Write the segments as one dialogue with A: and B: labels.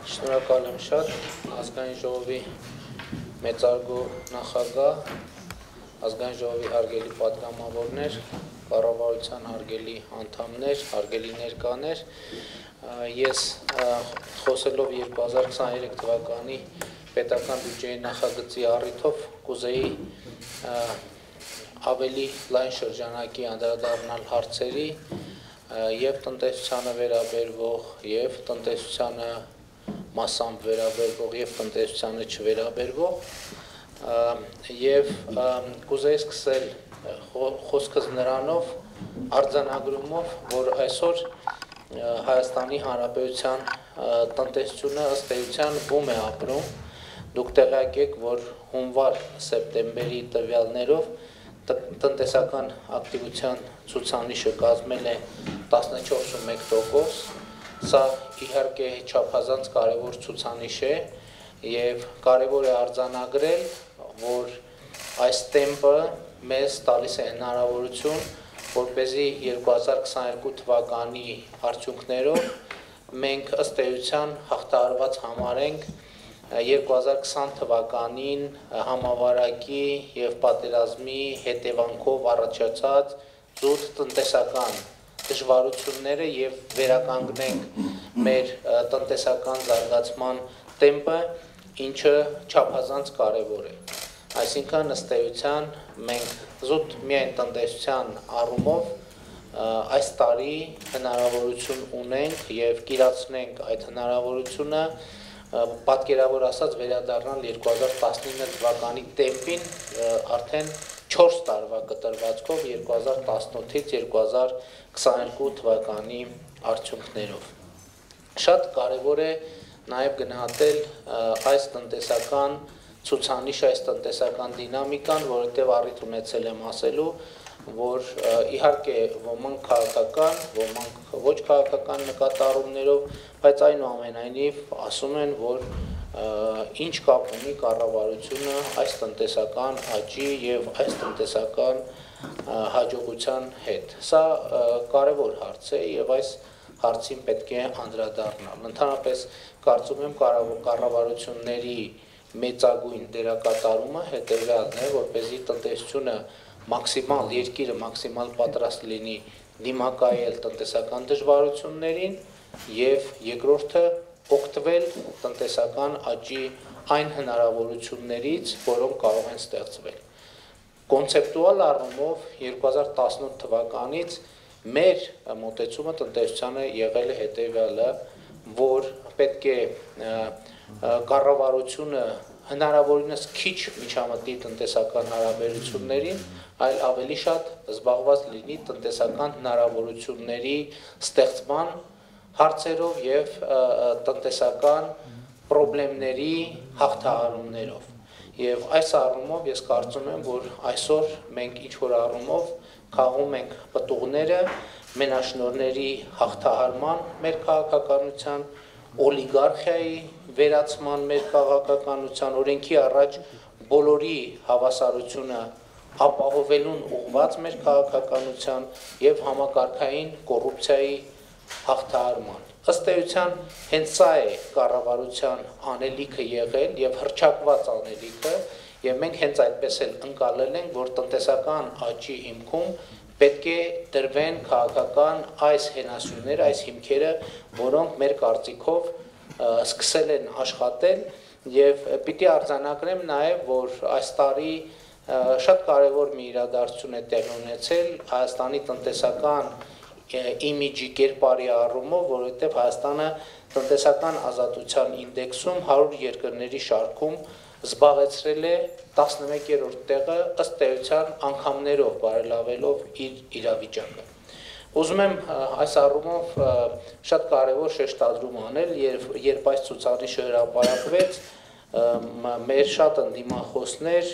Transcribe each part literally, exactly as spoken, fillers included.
A: Շնորհակալ եմ շատ ազգային ժողովի մեծարգո նախագահ, ազգային ժողովի հարգելի պատգամավորներ, կառավարության հարգելի անդամներ, հարգելի ներկաներ, ես խոսելով երկու հազար քսաներեք թվականի պետական բյուջեի նախագծի առիթով կուզեի ավելի լայն շրջանակի անդրադառնալ հարցերի եւ տնտեսությանը վերաբերվող եւ տնտեսությանը մասամբ վերաբերվող եւ տնտեսությանը չվերաբերվող եւ կուզեի սկսել խոսքս նրանով արձանագրումով, որ այսօր Հայաստանի Հանրապետության տնտեսությունը ըստ էության բում է ապրում։ Դուք տեղյակ եք, որ հունվար-սեպտեմբերի տվյալներով տնտեսական ակտիվության ցուցանիշը կազմել է տասնչորս տոկոս, սա իհարկե չափազանց կարևոր ցուցանիշ է եւ կարևոր է արձանագրել, որ այս տեմպը մեզ տալիս է հնարավորություն, որպեսզի երկու հազար քսաներկու թվականի արդյունքներով մենք ըստ էության հաղթահարված համարենք երկու հազար քսան թվականին համավարակի եւ պատերազմի հետևանքով առաջացած զուտ տնտեսական դժվարությունները եւ վերականգնենք մեր տնտեսական զարգացման տեմպը, ինչը չափազանց կարեւոր է։ Այսինքն ըստ էության մենք զուտ միայն տնտեսության առումով այս տարի հնարավորություն ունենք եւ կիրացնենք այդ հնարավորությունը պատկերավոր ասած վերադառնալ երկու հազար տասնինը թվականի տեմպին արդեն չորս տարվա կտրվածքով երկու հազար տասնութից երկու հազար քսաներկու թվականի արդյունքներով։ Շատ կարևոր է նաև գնահատել այս տնտեսական ցուցանիշը, այս տնտեսական դինամիկան, որովհետև առիթ ունեցել եմ ասելու, որ իհարկե ոմանք քաղաքական, ոմանք ոչ քաղաքական նկատառումներով, բայց այնուամենայնիվ ասում են, որ ինչ կապ ունի կառավարությունը այս տնտեսական աճի եւ այս տնտեսական հաջողության հետ։ Սա կարևոր հարց է եւ այս հարցին պետք է անդրադառնալ։ Ընդհանրապես կարծում եմ կառավարությունների մեծագույն դերակատարումը հետեւյալն է, որպեսզի տնտեսությունը մաքսիմալ երկիրը մաքսիմալ պատրաստ լինի դիմակայել տնտեսական դժվարություններին եւ երկրորդը օգտվել տնտեսական աճի այն հնարավորություններից, որոնք կարող են ստեղծվել։ Կոնցեպտուալ առումով երկու հազար տասնութ թվականից մեր մոտեցումը տնտեսությանը եղել է հետեւյալը, որ պետք է կառավարությունը հնարավորինս քիչ միջամտի տնտեսական հարաբերություններին, այլ ավելի շատ զբաղված լինի տնտեսական հնարավորությունների ստեղծման հարցերով եւ տնտեսական խնդիրների հաղթահարումներով։ Եվ այս առումով ես կարծում եմ, որ այսօր մենք ինչ որ առումով քաղում ենք պտուղները մենաշնորհների հաղթահարման մեր քաղաքականության, օլիգարխիայի վերացման մեր քաղաքականության, օրենքի առաջ բոլորի հավասարությունը ապահովելուն ուղղված մեր քաղաքականության եւ համակարգային կոռուպցիայի հաղթահարման։ Ըստ էության հենց սա է կառավարության անելիքը եղել եւ հռչակված անելիքը եւ մենք հենց այդպես էլ ընկալել ենք, որ տնտեսական աճի հիմքում պետք է դրվեն քաղաքական այս հենասյուները, այս հիմքերը, որոնք մեր կարծիքով սկսել են աշխատել եւ պիտի արձանագրեմ նաեւ, որ այս տարի շատ կարևոր մի իրադարձություն է տեղի ունեցել Հայաստանի տնտեսական իմիջի կերպարի առումով, որովհետև Հայաստանը տնտեսական ազատության ինդեքսում հարյուր երկրների շարքում զբաղեցրել է տասնմեկերորդ տեղը ըստ էության անգամներով բարելավելով իր իրավիճակը։ Ուզում եմ այս առումով շատ կարևոր շեշտադրում անել, երբ այս ցուցանիշը հրապարակվեց, մեր շատ ընդդիմախոսներ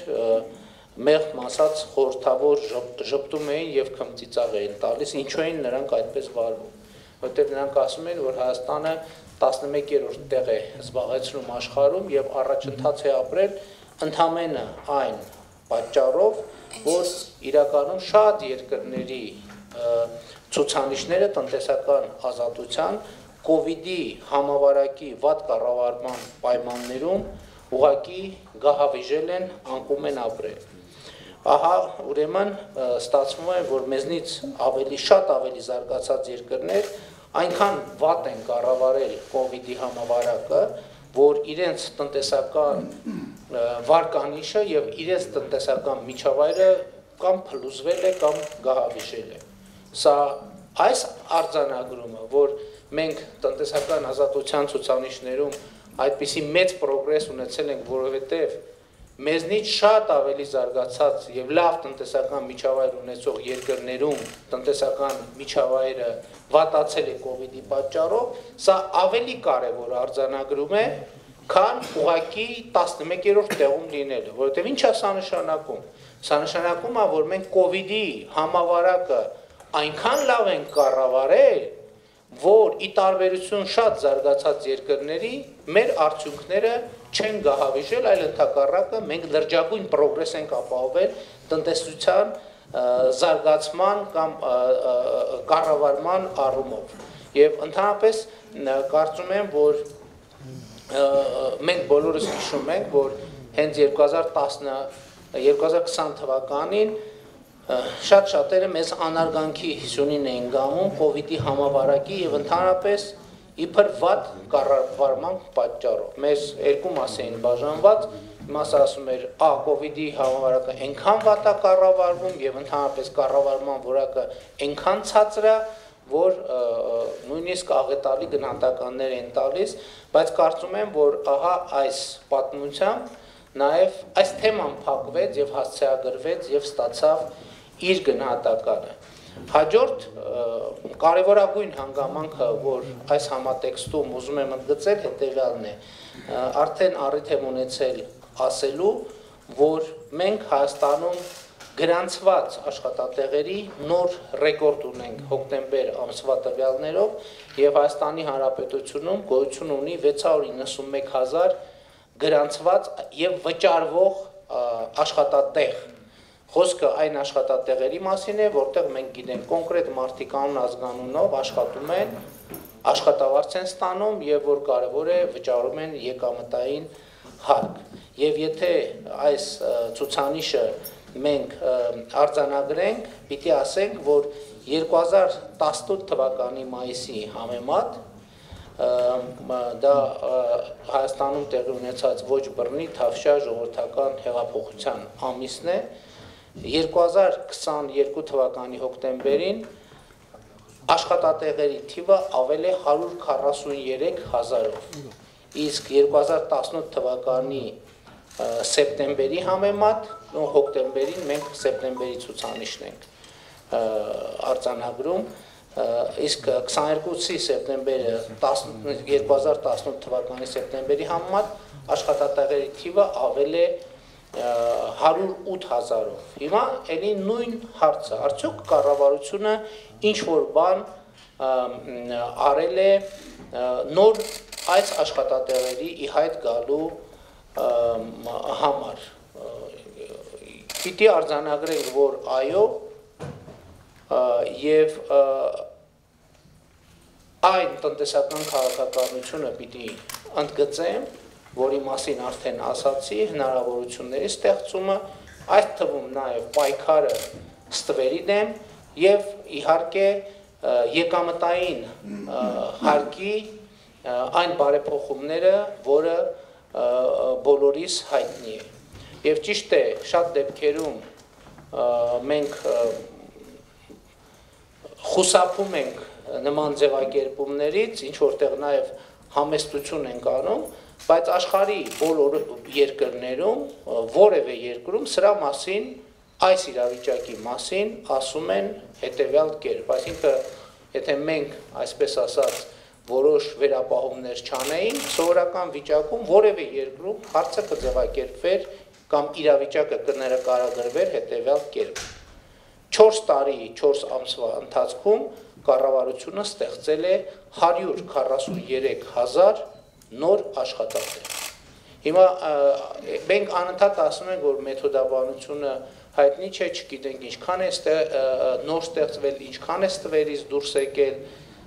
A: մեղմ ասած խորհրդավոր ժպտում էին եւ քմծիծաղ էին տալիս, ինչու էին նրանք այդպես վարվում, որտեղ նրանք ասում են, որ Հայաստանը տասնմեկերորդ տեղ է զբաղեցնում աշխարհում եւ առաջընթաց է ապրել ընդամենը այն պատճառով, որ իրականում շատ երկրների ցուցանիշները տնտեսական ազատության կովիդի համավարակի վատ կառավարման պայմաններում ուղղակի գահավիժել են, անկում են ապրել։ Ահա ուրեմն ստացվում է, որ մեզնից ավելի շատ ավելի զարգացած երկրներ այնքան վատ են կառավարել կովիդի համավարակը, որ իրենց տնտեսական վարկանիշը եւ իրենց տնտեսական միջավայրը կամ փլուզվել է կամ գահավիժել է։ Սա այս արձանագրումը, որ մենք տնտեսական ազատության ցուցանիշներում այդպիսի մեծ պրոգրես ունեցել ենք, որովհետեւ մեզնից շատ ավելի զարգացած եւ լավ տնտեսական միջավայր ունեցող երկրներում տնտեսական միջավայրը վատացել է կովիդի պատճառով, սա ավելի կարևոր արձանագրում է, քան ուղղակի տասնմեկերորդ տեղում լինելը, որովհետեւ ինչ է սա նշանակում։ Սա նշանակում է, որ մենք կովիդի համավարակը այնքան լավ ենք կառավարել, որ ի տարբերություն շատ զարգացած երկրների մեր արդյունքները չեն գահավիժել, այլ ընդհակառակը մենք լրջագույն պրոգրես ենք ապահովել տնտեսության զարգացման կամ կառավարման առումով։ Եվ ընդհանրապես կարծում եմ, որ մենք բոլորս հիշում ենք, որ հենց երկու հազար քսան թվականին շատ շատերը մեզ անարգանքի հյուսունին էին գամում կովիդի համավարակի եւ ընդհանրապես իբր վատ կառավարման պատճառով։ Մեզ երկու մաս էին բաժանված, մասը ասում էր, «Ա, կովիդի համավարակը այնքան վատ է կառավարվում եւ ընդհանրապես կառավարման որակը այնքան ցածր է, որ նույնիսկ աղետալի գնահատականներ են տալիս», բայց կարծում եմ, որ ահա այս պատմությամբ նաեւ այս թեման փակվեց եւ հասցեագրվեց եւ ստացավ իր գնահատականը։ Հաջորդ կարևորագույն հանգամանքը, որ այս համատեքստում ուզում եմ ընդգծել, հետևյալն է։ Արդեն առիթ եմ ունեցել ասելու, որ մենք Հայաստանում գրանցված աշխատատեղերի նոր ռեկորդ ունենք հոկտեմբեր ամսվա տվյալներով եւ Հայաստանի Հանրապետությունում գոյություն ունի վեց հարյուր իննսունմեկ հազար գրանցված եւ վճարվող աշխատատեղ։ Խոսքը այն աշխատատեղերի մասին է, որտեղ մենք գիտենք կոնկրետ մարդիկ անուն ազգանունով աշխատում են, աշխատավարձ են ստանում եւ որ կարեւոր է վճարում են եկամտային հարկ։ Եվ եթե այս ցուցանիշը մենք արձանագրենք, պիտի ասենք, որ երկու հազար տասնութ թվականի մայիսի համեմատ դա Հայաստանում տեղի ունեցած ոչ բռնի թավշյա ժողովրդական հեղափոխության ամիսն է, երկու հազար քսաներկու թվականի հոկտեմբերին աշխատատեղերի թիվը ավել է հարյուր քառասուներեք հազարով, իսկ երկու հազար տասնութ թվականի սեպտեմբերի համեմատ հոկտեմբերին մենք սեպտեմբերի ցուցանիշն ենք արձանագրում, իսկ քսաներկուսի սեպտեմբերը երկու հազար տասնութ թվականի սեպտեմբերի համեմատ աշխատատեղերի թիվը ավել է հարյուր ութ հազարով։ Հիմա էլի նույն հարցը, արդյոք կառավարությունը ինչ-որ բան արել է նոր այս աշխատատեղերի ի հայտ գալու համար։ Պիտի արձանագրենք, որ այո, եւ այն տնտեսական քաղաքականությունը պիտի ընդգծեմ, որի մասին արդեն ասացի, հնարավորությունների ստեղծումը, այդ թվում նաև պայքարը ստվերի դեմ եւ իհարկե եկամտային հարկի այն բարեփոխումները, որը բոլորիս հայտնի է։ Եվ ճիշտ է, շատ դեպքերում մենք խուսափում ենք նման ձևակերպումներից, ինչ որտեղ նաև համեստություն ենք անում, բայց աշխարհի բոլոր երկրներում, որևէ երկրում սրա մասին, այս իրավիճակի մասին ասում են հետևյալ կերպ, այսինքն եթե մենք, այսպես ասած, որոշ վերապահումներ չանեինք, սովորական վիճակում որևէ երկրում հարցը կձևակերպվեր կամ իրավիճակը կներկայագրվեր հետևյալ կերպ։ չորս տարի, չորս ամսվա ընթացքում կառավարությունը ստեղծել է հարյուր քառասուներեք հազար նոր աշխատատեղ։ Հիմա մենք անընդհատ ասում ենք, որ մեթոդաբանությունը հայտնի չէ, չգիտենք ինչքան է նոր ստեղծվել, ինչքան է ստվերից դուրս եկել,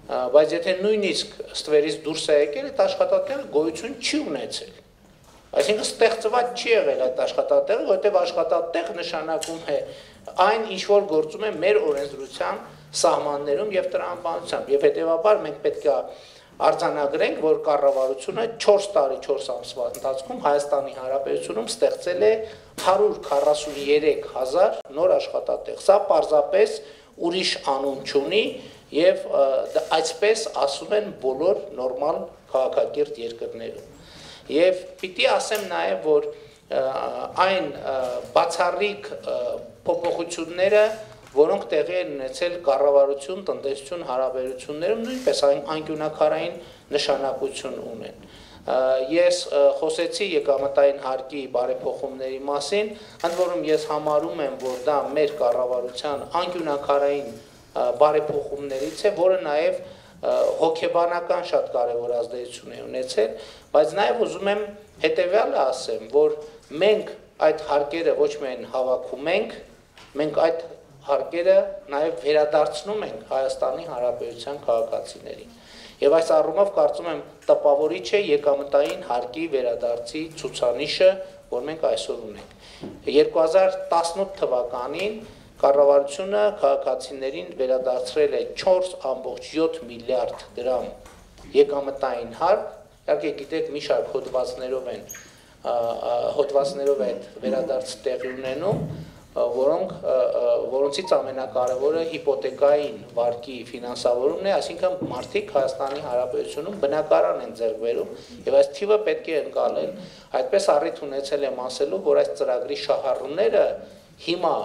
A: բայց եթե նույնիսկ ստվերից դուրս է եկել, այդ աշխատատեղը գոյություն չի ունեցել։ Այսինքն ստեղծված չի եղել այդ աշխատատեղը, որտեղ աշխատատեղ նշանակում է այն, ինչ որ գործում է մեր օրենսդրության սահմաններում եւ տրամաբանությամբ, եւ հետեւաբար մենք պետք է արձանագրենք, որ կառավարությունը չորս տարի չորս ամսվա ընթացքում Հայաստանի Հանրապետությունում ստեղծել է հարյուր քառասուններեք հազար նոր աշխատատեղ։ Սա պարզապես ուրիշ անուն չունի եւ այսպես ասում են բոլոր նորմալ քաղաքակիրթ երկրներում։ Եվ պիտի ասեմ նաև, որ այն բացառիկ փոփոխությունները, որոնք տեղի են ունեցել կառավարություն, տնտեսություն հարաբերություններում, նույնպես անկյունաքարային նշանակություն ունեն։ Ես խոսեցի եկամտային հարկի բարեփոխումների մասին, ընդ որում ես համարում եմ, որ դա մեր կառավարության անկյունաքարային բարեփոխումներից է, որը նաև հոգեբանական շատ կարևոր ազդեցություն է ունեցել, բայց նաև ուզում եմ հետևյալը ասեմ, որ մենք այդ հարկերը ոչ միայն հավաքում ենք, մենք այդ հարկերը նաև վերադարձնում ենք Հայաստանի Հանրապետության քաղաքացիներին։ Եվ այս առումով կարծում եմ տպավորիչ է եկամտային հարկի վերադարձի ցուցանիշը, որ մենք այսօր ունենք։ երկու հազար տասնութ թվականին կառավարությունը քաղաքացիներին վերադարձրել է չորս ամբողջ յոթ միլիարդ դրամ եկամտային հարկ, իհարկե գիտեք մի շարք հոդվածներով են հոդվածներով այդ վերադարձը տեղի ունենում, որոնք որոնցից ամենակարևորը հիպոթեկային վարկի ֆինանսավորումն է, այսինքն մարդիկ Հայաստանի Հանրապետությունում բնակարան են ձեռք բերում եւ այս թիվը պետք է ընկալել։ Այդպես առիթ ունեցել եմ ասելու, որ այս ծրագրի շահառուները հիմա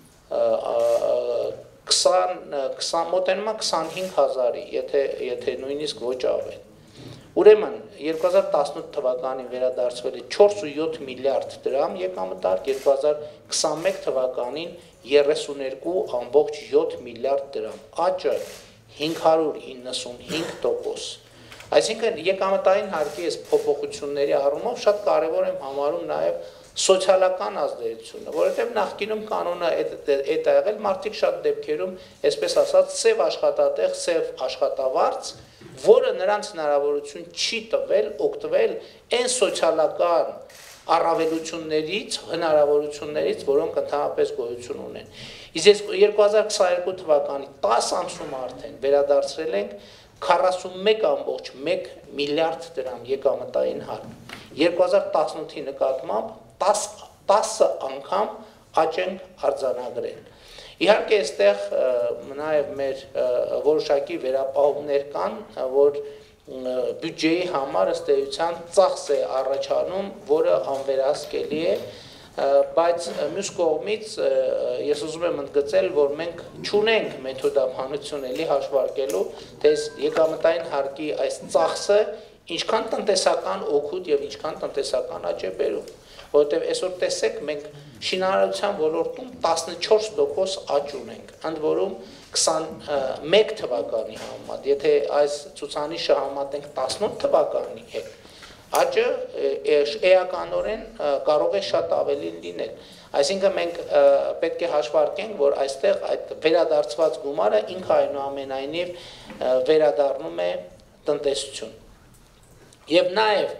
A: քսան մոտենում է քսանհինգ հազարի, եթե եթե նույնիսկ ոչ ավել։ Ուրեմն երկու հազար տասնութ թվականին վերադարձվել է չորս ու յոթ միլիարդ դրամ եկամտարկ, երկու հազար քսանմեկ թվականին երեսուներկու ամբողջ յոթ միլիարդ դրամ, աճը հինգ հարյուր իննսունհինգ տոկոս։ Այսինքն եկամտային հարկի այս փոփոխությունների առումով շատ կարևոր եմ համարում նաև սոցիալական ազդեցությունը, որովհետև նախկինում կանոնը այդ է եղել, մարդիկ շատ դեպքերում, այսպես ասած, սև աշխատատեղ, սև աշխատավարձ, որը նրանց հնարավորություն չի տվել օգտվել այն սոցիալական առավելություններից, հնարավորություններից, որոնք ընդհանրապես գոյություն ունեն։ Իսկ երկու հազար քսաներկու թվականի տաս ամսում արդեն վերադարձրել ենք քառասունմեկ ամբողջ մեկ միլիարդ դրամ եկամտային հարկ։ երկու հազար տասնութի նկատմամբ տասը անգամ աճ ենք արձանագրել։ Իհարկե այստեղ նաև մեր որոշակի վերապահումներ կան, որ բյուջեի համար ըստ էության ծախս է առաջանում, որը անվերահսկելի է, բայց մյուս կողմից ես ուզում եմ ընդգծել, որ մենք չունենք մեթոդաբանություն էլի հաշվարկելու, թե եկամտային հարկի այս ծախսը ինչքան տնտեսական օգուտ եւ ինչքան տնտեսական աճ է բերում, որովհետեւ այսօր տեսեք մենք շինարարության ոլորտում տասնչորս տոկոս աճ ունենք, ընդ որում քսանմեկ թվականի համեմատ, եթե այս ցուցանիշը համատենք տասնութ թվականի հետ, աճը էականորեն կարող է շատ ավելի լինել։ Այսինքն մենք պետք է հաշվարկենք, որ այստեղ այդ վերադարձված գումարը ինքը այնուամենայնիվ վերադառնում է տնտեսություն։ Եվ նաև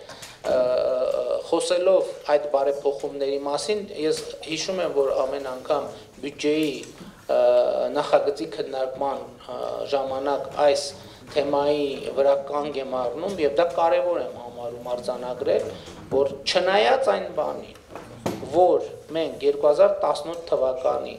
A: խոսելով այդ բարեփոխումների մասին, ես հիշում եմ, որ ամեն անգամ բյուջեի նախագծի քննարկման ժամանակ այս թեմայի վրա կանգ եմ առնում եւ դա կարեւոր եմ համարում արձանագրել, որ չնայած այն բանին, որ մենք երկու հազար տասնութ թվականի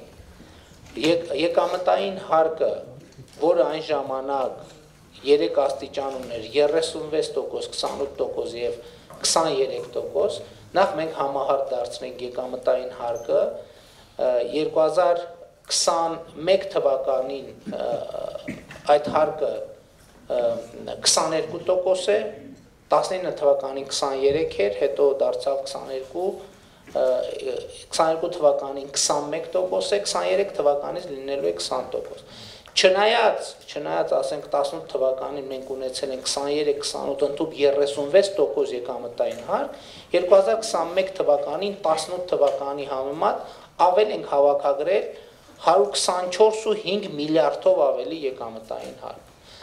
A: եկամտային հարկը, որը այն ժամանակ երեք աստիճան ուներ երեսունվեց տոկոս, քսանութ տոկոս եւ քսաներեք տոկոս, նախ մենք համահարկ դարձնենք եկամտային հարկը երկու հազար քսանմեկ թվականին այդ հարկը քսաներկու տոկոս է, տասնինը թվականին քսաներեք էր, հետո դարձավ քսաներկու, քսաներկու թվականին քսանմեկ տոկոս է, քսաներեք թվականից լինելու է քսան տոկոս։ Չնայած, չնայած ասենք տասնութ թվականին մենք ունեցել ենք քսաներեք քսանութ ընդհուպ երեսունվեց տոկոս եկամտային հարկ, երկու հազար քսանմեկ թվականին տասնութ թվականի համեմատ ավել ենք հավաքագրել հարյուր քսանչորս ու հինգ միլիարդով ավելի եկամտային հարկ։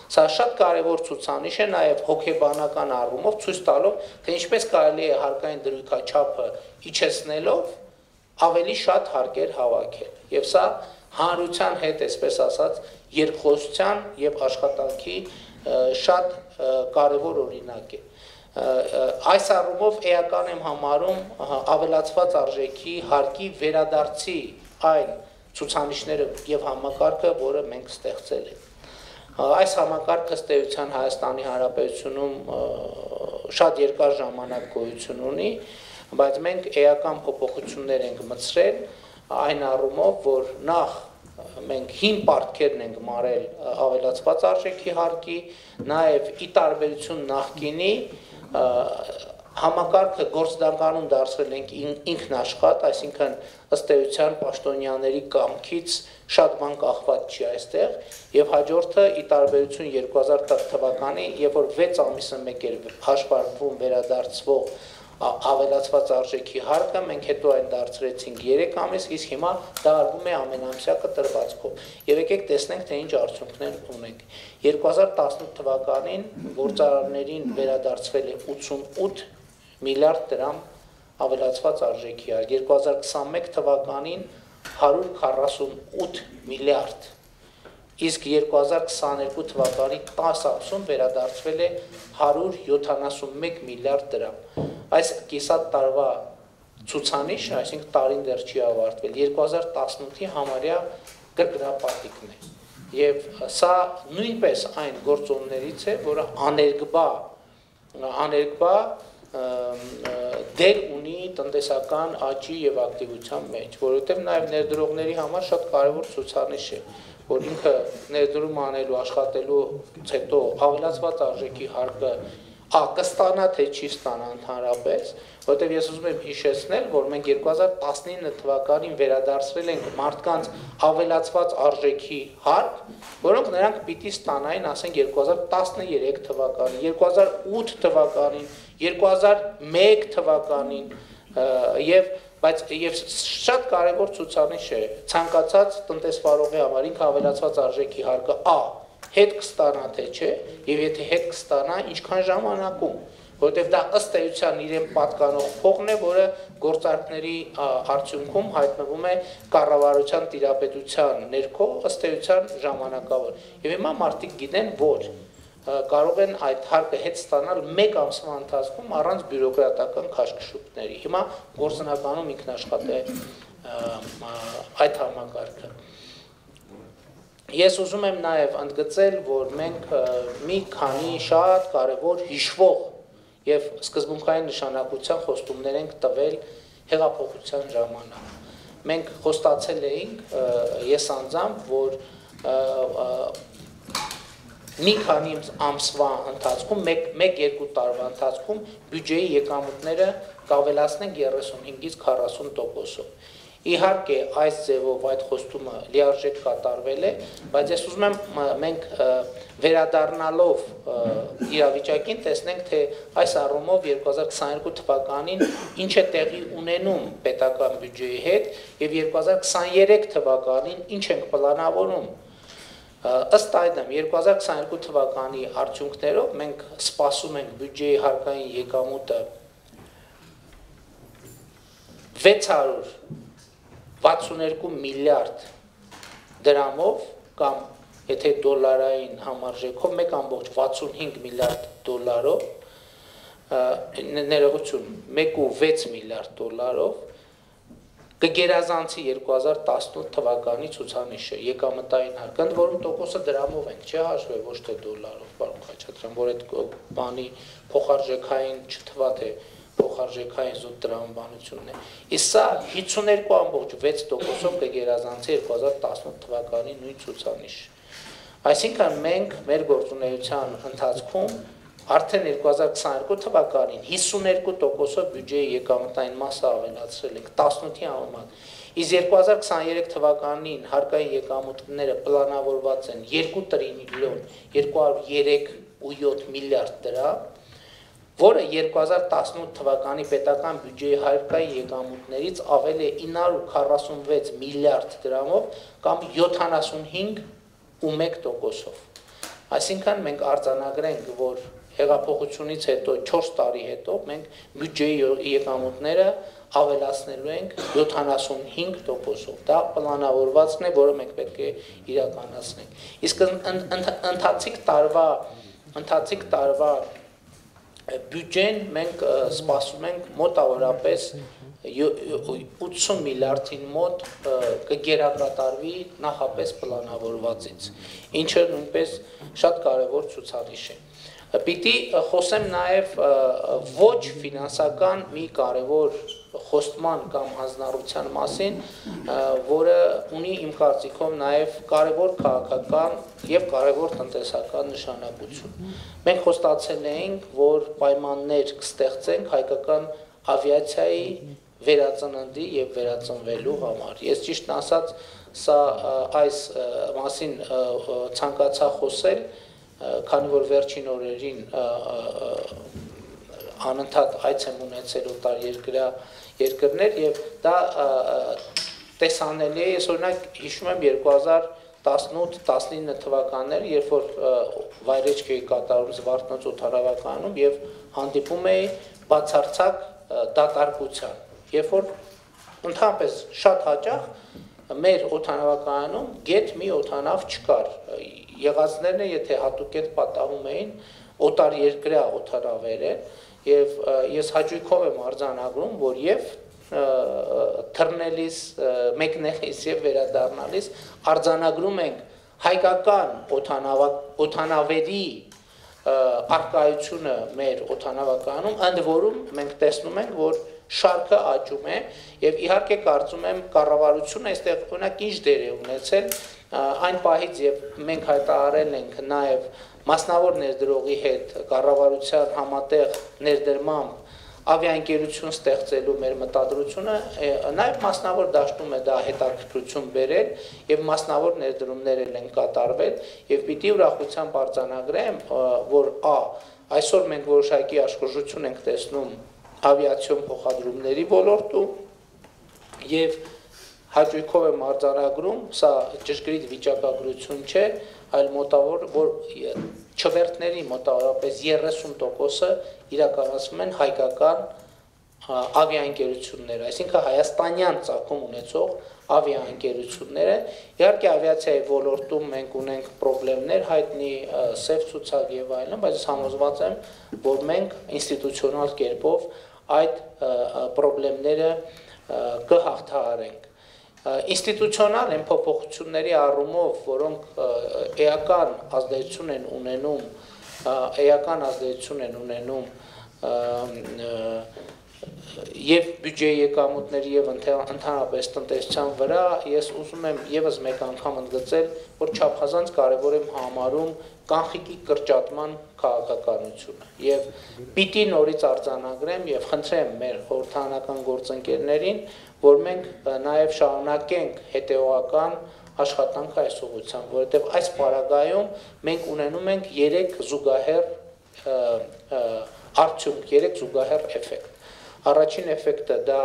A: Սա շատ կարևոր ցուցանիշ է նաև հոգեբանական առումով ցույց տալով, թե ինչպես կարելի է հարկային դրույքաչափը իջեցնելով ավելի շատ հարկեր հավաքել։ Եվ սա հանրության հետ, այսպես ասած, երկխոսության եւ աշխատանքի շատ կարևոր օրինակ է։ Այս առումով էական եմ համարում ավելացված արժեքի հարկի վերադարձի այն ցուցանիշները եւ համակարգը, որը մենք ստեղծել ենք։ Այս համակարգը ըստ էության Հայաստանի Հանրապետությունում շատ երկար ժամանակ գոյություն ունի, բայց մենք էական փոփոխություններ ենք մտցրել այն առումով, որ նախ մենք հին պարտքերն ենք մարել ավելացված արժեքի հարկի, նաև ի տարբերություն նախկինի համակարգը գործնականում դարձրել ենք ինքնաշխատ, այսինքն ըստ էության պաշտոնյաների կամքից շատ բան կախված չի այստեղ, եւ հաջորդը ի տարբերություն երկու հազար տասը թվականի, երբ որ վեց ամիսը մեկ էր հաշվարկվում վերադարձվող ավելացված արժեքի հարկը, մենք հետո այն դարձրեցինք երեք ամիս, իսկ հիմա դա արվում է ամենամսյա կտրվածքով։ Եվ եկեք տեսնենք, թե ինչ արդյունքներ ունենք։ երկու հազար տասնութ թվականին գործարարներին վերադարձվել է ութսունութ միլիարդ դրամ ավելացված արժեքի հարկ, երկու հազար քսանմեկ թվականին հարյուր քառասունութ միլիարդ, իսկ երկու հազար քսաներկու թվականի տասը ամսում վերադարձվել է հարյուր յոթանասունմեկ միլիարդ դրամ։ Այս կիսատ տարվա ցուցանիշը, այսինքն տարին դեռ չի ավարտվել, երկու հազար տասնութի համարյա կրկնապատիկն է։ Եվ սա նույնպես այն գործոններից է, որը աներկբա աներկբա դեր ունի տնտեսական աճի եւ ակտիվության մեջ, որովհետեւ նաեւ ներդրողների համար շատ կարեւոր ցուցանիշ է, որ ինքը ներդրում անելու աշխատելուց հետո ավելացված արժեքի հարկը ա կստանա թե չի ստանա ընդհանրապես, որովհետև ես ուզում եմ հիշեցնել, որ մենք երկու հազար տասնինը թվականին վերադարձրել ենք մարդկանց ավելացված արժեքի հարկ, որոնք նրանք պիտի ստանային, ասենք երկու հազար տասներեք թվականին, երկու հազար ութ թվականին, երկու հազար մեկ թվականին եւ բայց եւ շատ կարեւոր ցուցանիշ է ցանկացած տնտեսվարողի համար ինքը ավելացված արժեքի հարկը ա հետ կստանա թե չէ, եւ եթե հետ կստանա, ինչքան ժամանակում, որովհետեւ դա ըստ էության իրեն պատկանող փողն է, որը գործարքների արդյունքում հայտնվում է կառավարության տիրապետության ներքո ըստ էության ժամանակավոր։ Եվ հիմա մարդիկ գիտեն, որ կարող են այդ հարկը հետ ստանալ մեկ ամսվա ընթացքում առանց բյուրոկրատական քաշքշուկների։ Հիմա գործնականում ինքնաշխատ է այդ համակարգը։ Ես ուզում եմ նաև ընդգծել, որ մենք մի քանի շատ կարևոր հիշվող եւ սկզբունքային նշանակության խոստումներ ենք տվել հեղափոխության ժամանակ։ Մենք խոստացել էինք, ես անձամբ, որ մի քանի ամսվա ընթացքում, մեկ-երկու տարվա ընթացքում բյուջեի եկամուտները կավելացնենք երեսունհինգից քառասուն տոկոսով։ Իհարկե այս ձևով այդ խոստումը լիարժեք կատարվել է, բայց ես ուզում եմ մենք վերադառնալով իրավիճակին տեսնենք, թե այս առումով երկու հազար քսաներկու թվականին ինչ է տեղի ունենում պետական բյուջեի հետ եւ երկու հազար քսաներեք թվականին ինչ ենք պլանավորում։ Ըստ այդմ երկու հազար քսաներկու թվականի արդյունքներով մենք սպասում ենք բյուջեի հարկային եկամուտը վեց հարյուր վաթսունհինգ միլիարդ դրամով կամ եթե դոլարային համարժեքով մեկ ամբողջ վաթսունհինգ միլիարդ դոլարով ներողություն մեկ ու վեց միլիարդ դոլարով կգերազանցի երկու հազար տասնութ թվականի ցուցանիշը եկամտային հարկը, ընդ որում տոկոսը դրամով ենք, չէ՞ հաշվել, ոչ թե դոլարով, պարոն Խաչատրյան, որ այդ բանի փոխարժեքային չթվա թե փոխարժեքային զուտ տրամաբանությունն է։ Իսկ սա հիսուներկու ամբողջ վեց տոկոսով կգերազանցի երկու հազար տասնութ թվականի նույն ցուցանիշ։ Այսինքն մենք մեր գործունեության ընթացքում արդեն երկու հազար քսաներկու թվականին հիսուներկու տոկոսով բյուջեի եկամտային մասը ավելացրել ենք տասնութի համեմատ։ Իսկ երկու հազար քսաներեք թվականին հարկային եկամուտները պլանավորված են երկու տրիլիոն երկու հարյուր երեք ու յոթ միլիարդ դրամ, որը երկու հազար տասնութ թվականի պետական բյուջեի հարկային եկամուտներից ավել է ինը հարյուր քառասունվեց միլիարդ դրամով կամ յոթանասունհինգ ու մեկ տոկոսով։ Այսինքն մենք արձանագրենք, որ հեղափոխությունից հետո չորս տարի հետո մենք բյուջեի եկամուտները ավելացնելու ենք յոթանասունհինգ տոկոսով։ Դա պլանավորվածն է, որը մենք պետք է իրականացնենք։ Իսկ ընթացիկ տարվա ընթացիկ տարվա բյուջեն մենք սպասում ենք մոտավորապես ութսուն միլիարդին մոտ կգերակատարվի նախապես պլանավորվածից, ինչը նույնպես շատ կարևոր ցուցանիշ է։ Պիտի խոսեմ նաև ոչ ֆինանսական մի կարևոր խոստման կամ հանձնառության մասին, որը ունի իմ կարծիքով նաև կարևոր քաղաքական եւ կարևոր տնտեսական նշանակություն։ Մենք խոստացել էինք, որ պայմաններ կստեղծենք հայկական ավիացիայի վերածննդի եւ վերածնվելու համար։ Ես ճիշտն ասած, սա այս մասին ցանկացա խոսել, քանի որ վերջին օրերին անընդհատ այց եմ ունեցել օտարերկրյա երկրներ եւ դա տեսանելի է, ես օրինակ հիշում եմ երկու հազար տասնութ տասնինը թվականներ, երբ որ վայրեջք էի կատարում Զվարթնոց օդանավակայանում եւ հանդիպում էի բացարձակ դատարկության, երբ որ ընդհանրապես շատ հաճախ մեր օդանավակայանում գետ մի օդանավ չկար, եղածներն է, եթե հատուկետ պատահում էին օտարերկրյա օդանավեր են եւ ես հաճույքով եմ արձանագրում, որ եւ թռնելիս, մեկնելիս եւ վերադառնալիս արձանագրում ենք հայկական օդանավերի արկայությունը մեր օդանավակայանում, ընդ որում մենք տեսնում ենք, որ շարքը աճում է եւ իհարկե կարծում եմ կառավարությունը այստեղ օրինակ ինչ դեր է ունեցել այն պահից եւ մենք հայտարարել ենք նաեւ մասնավոր ներդրողի հետ կառավարության համատեղ ներդրմամբ ավիաընկերություն ստեղծելու մեր մտադրությունը նաեւ մասնավոր դաշտում է դա հետաքրքրություն բերել եւ մասնավոր ներդրումներ են կատարվել եւ պիտի ուրախությամբ արձանագրեմ, որ ա այսօր մենք որոշակի աշխուժություն ենք տեսնում ավիացիոն փոխադրումների ոլորտում եւ հաճույքով եմ արձանագրում, սա ճշգրիտ վիճակագրություն չէ, այլ մոտավոր որ չվերթների մոտավորապես երեսուն տոկոսը իրականացվում են հայկական ավիաընկերություններ, այսինքն հայաստանյան ծագում ունեցող ավիաընկերությունները, իհարկե ավիացիայի ոլորտում մենք ունենք խնդիրներ, հայտնի սև ցուցակ եւ այլն, բայց ես համոզված եմ, որ մենք ինստիտուցիոնալ կերպով այդ խնդիրները կհաղթահարենք։ Ինստիտուցիոնալ են փոփոխությունների առումով, որոնք էական ազդեցություն են ունենում, էական ազդեցություն են ունենում եւ բյուջեի եկամուտների եւ ընդհանրապես տնտեսության վրա, ես ուզում եմ եւս մեկ անգամ ընդգծել, որ չափազանց կարեւոր եմ համարում կանխիկի կրճատման քաղաքականությունը եւ պիտի նորից արձանագրեմ եւ խնդրեմ մեր խորհրդարանական գործընկերներին, որ մենք նաեւ շարունակենք հետեւողական աշխատանք այս ուղղությամբ, որովհետեւ այս պարագայում մենք ունենում ենք երեք զուգահեռ արդյունք, երեք զուգահեռ էֆեկտ։ Առաջին էֆեկտը դա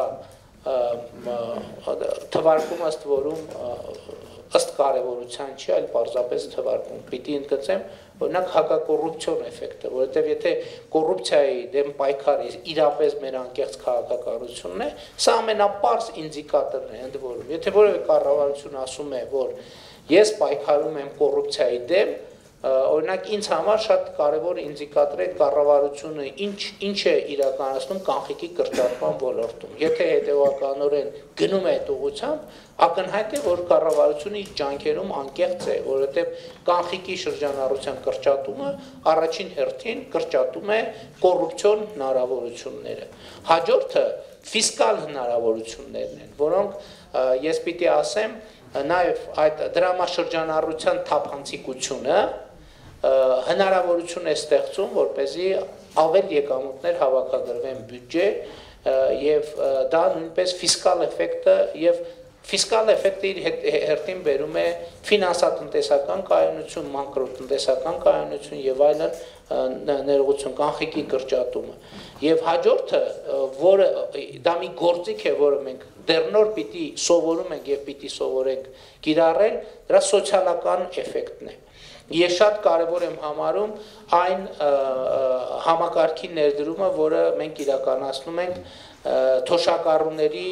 A: թվարկում ըստ որում ըստ կարևորության չի, այլ պարզապես թվարկում։ Պիտի ընդգծեմ, օրինակ հակակոռուպցիոն էֆեկտը, որովհետև եթե կոռուպցիայի դեմ պայքարը իրապես մեր անկեղծ քաղաքականությունն է, սա ամենապարզ ինդիկատորն է, ընդ որում։ Եթե որևէ կառավարություն ասում է, որ ես պայքարում եմ կոռուպցիայի դեմ, օրինակ ինձ համար շատ կարևոր ինդիկատոր է կառավարությունը ինչ ինչ է իրականացնում կանխիկի կրճատման ոլորտում։ Եթե հետևականորեն գնում է այդ ուղղությամբ, ակնհայտ է, որ կառավարությունը իր ջանքերում անկեղծ է, որովհետև կանխիկի շրջանառության կրճատումը առաջին հերթին կրճատում է կոռուպցիոն հնարավորությունները։ Հաջորդը ֆիսկալ հնարավորություններն են, որոնք ես պիտի ասեմ, նաև այդ դրամաշրջանառության թափանցիկությունը հնարավորություն է ստեղծում, որպեսզի ավել եկամուտներ հավաքագրվեն բյուջե եւ դա նույնպես ֆիսկալ էֆեկտը եւ ֆիսկալ էֆեկտը իր հերթին բերում է ֆինանսատնտեսական կայունություն, մակրոտնտեսական կայունություն եւ այլն ներողություն կանխիկի կրճատումը։ Եվ հաջորդը, որը դա մի գործիք է, որը մենք դեռ նոր պիտի սովորում ենք եւ պիտի սովորենք կիրառել, դրա սոցիալական էֆեկտն է։ Ես շատ կարևոր եմ համարում այն համակարգի ներդրումը, որը մենք իրականացնում ենք թոշակառուների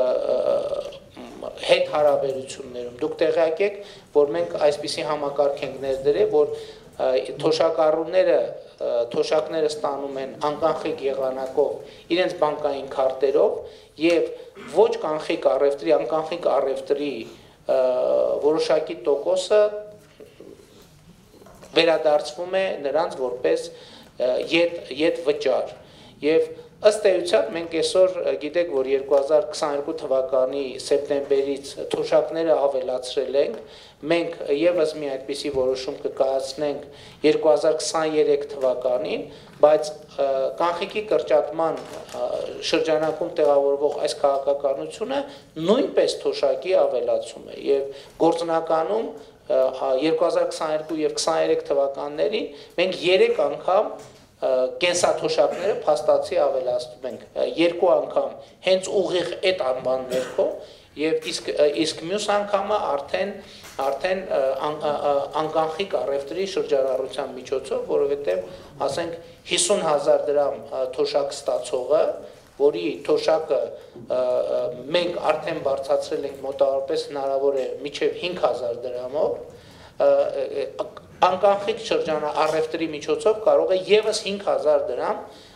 A: հետ հարաբերություններում։ Դուք տեղյակ եք, որ մենք այսպիսի համակարգ ենք ներդրել, որ թոշակառուները թոշակները ստանում են անկանխիկ եղանակով իրենց բանկային քարտերով եւ ոչ կանխիկ առևտրի, անկանխիկ առևտրի որոշակի տոկոսը վերադարձվում է նրանց որպես ետ ետ վճար եւ ըստ էության մենք այսօր գիտեք, որ երկու հազար քսաներկու թվականի սեպտեմբերից թոշակները ավելացրել ենք, մենք եւս մի այդպիսի որոշում կկայացնենք երկու հազար քսաներեք թվականին, բայց կանխիկի կրճատման շրջանակում տեղավորվող այս քաղաքականությունը նույնպես թոշակի ավելացում է եւ գործնականում երկու հազար քսաներկու եւ քսաներեք թվականներին մենք երեք անգամ կենսաթոշակները փաստացի ավելացնում ենք երկու անգամ հենց ուղիղ այդ անբան ներքո եւ իսկ իսկ մյուս անգամը արդեն արդեն անկանխիկ առևտրի շրջանառության միջոցով, որովհետեւ ասենք հիսուն հազար դրամ թոշակ ստացողը, որի թոշակը մենք արդեն բարձրացրել ենք մոտավորապես հնարավոր է մինչեւ հինգ հազար դրամով անկանխիկ շրջանա առևտրի միջոցով կարող է եւս հինգ հազար դրամ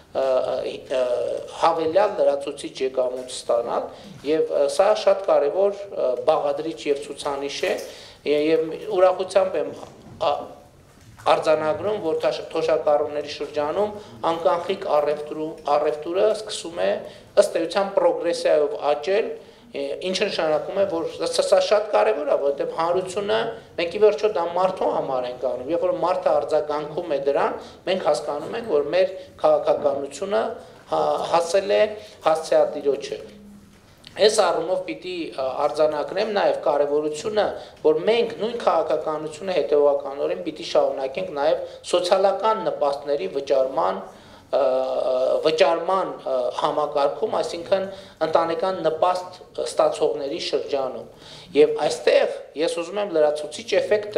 A: հավելյալ լրացուցիչ եկամուտ ստանալ եւ սա շատ կարեւոր բաղադրիչ եւ ցուցանիշ է եւ ուրախությամբ եմ արձանագրում, որ թոշակառուների շրջանում անկանխիկ առևտրու առևտուրը սկսում է ըստ էության պրոգրեսիայով աճել, ինչը նշանակում է, որ սա շատ կարևոր է, որովհետև հանրությունը մենք ի վերջո դա մարդու համար ենք անում, երբ որ մարդը արձագանքում է դրան, մենք հասկանում ենք, որ մեր քաղաքականությունը հասել է հասցեատիրոջը։ Այս առումով պիտի արձանագրեմ նաև կարևորությունը, որ մենք նույն քաղաքականությունը հետևականորեն պիտի շարունակենք նաև սոցիալական նպաստների վճարման վճարման համակարգում, այսինքն ընտանեկան նպաստ ստացողների շրջանում։ Եվ այստեղ ես ուզում եմ լրացուցիչ էֆեկտը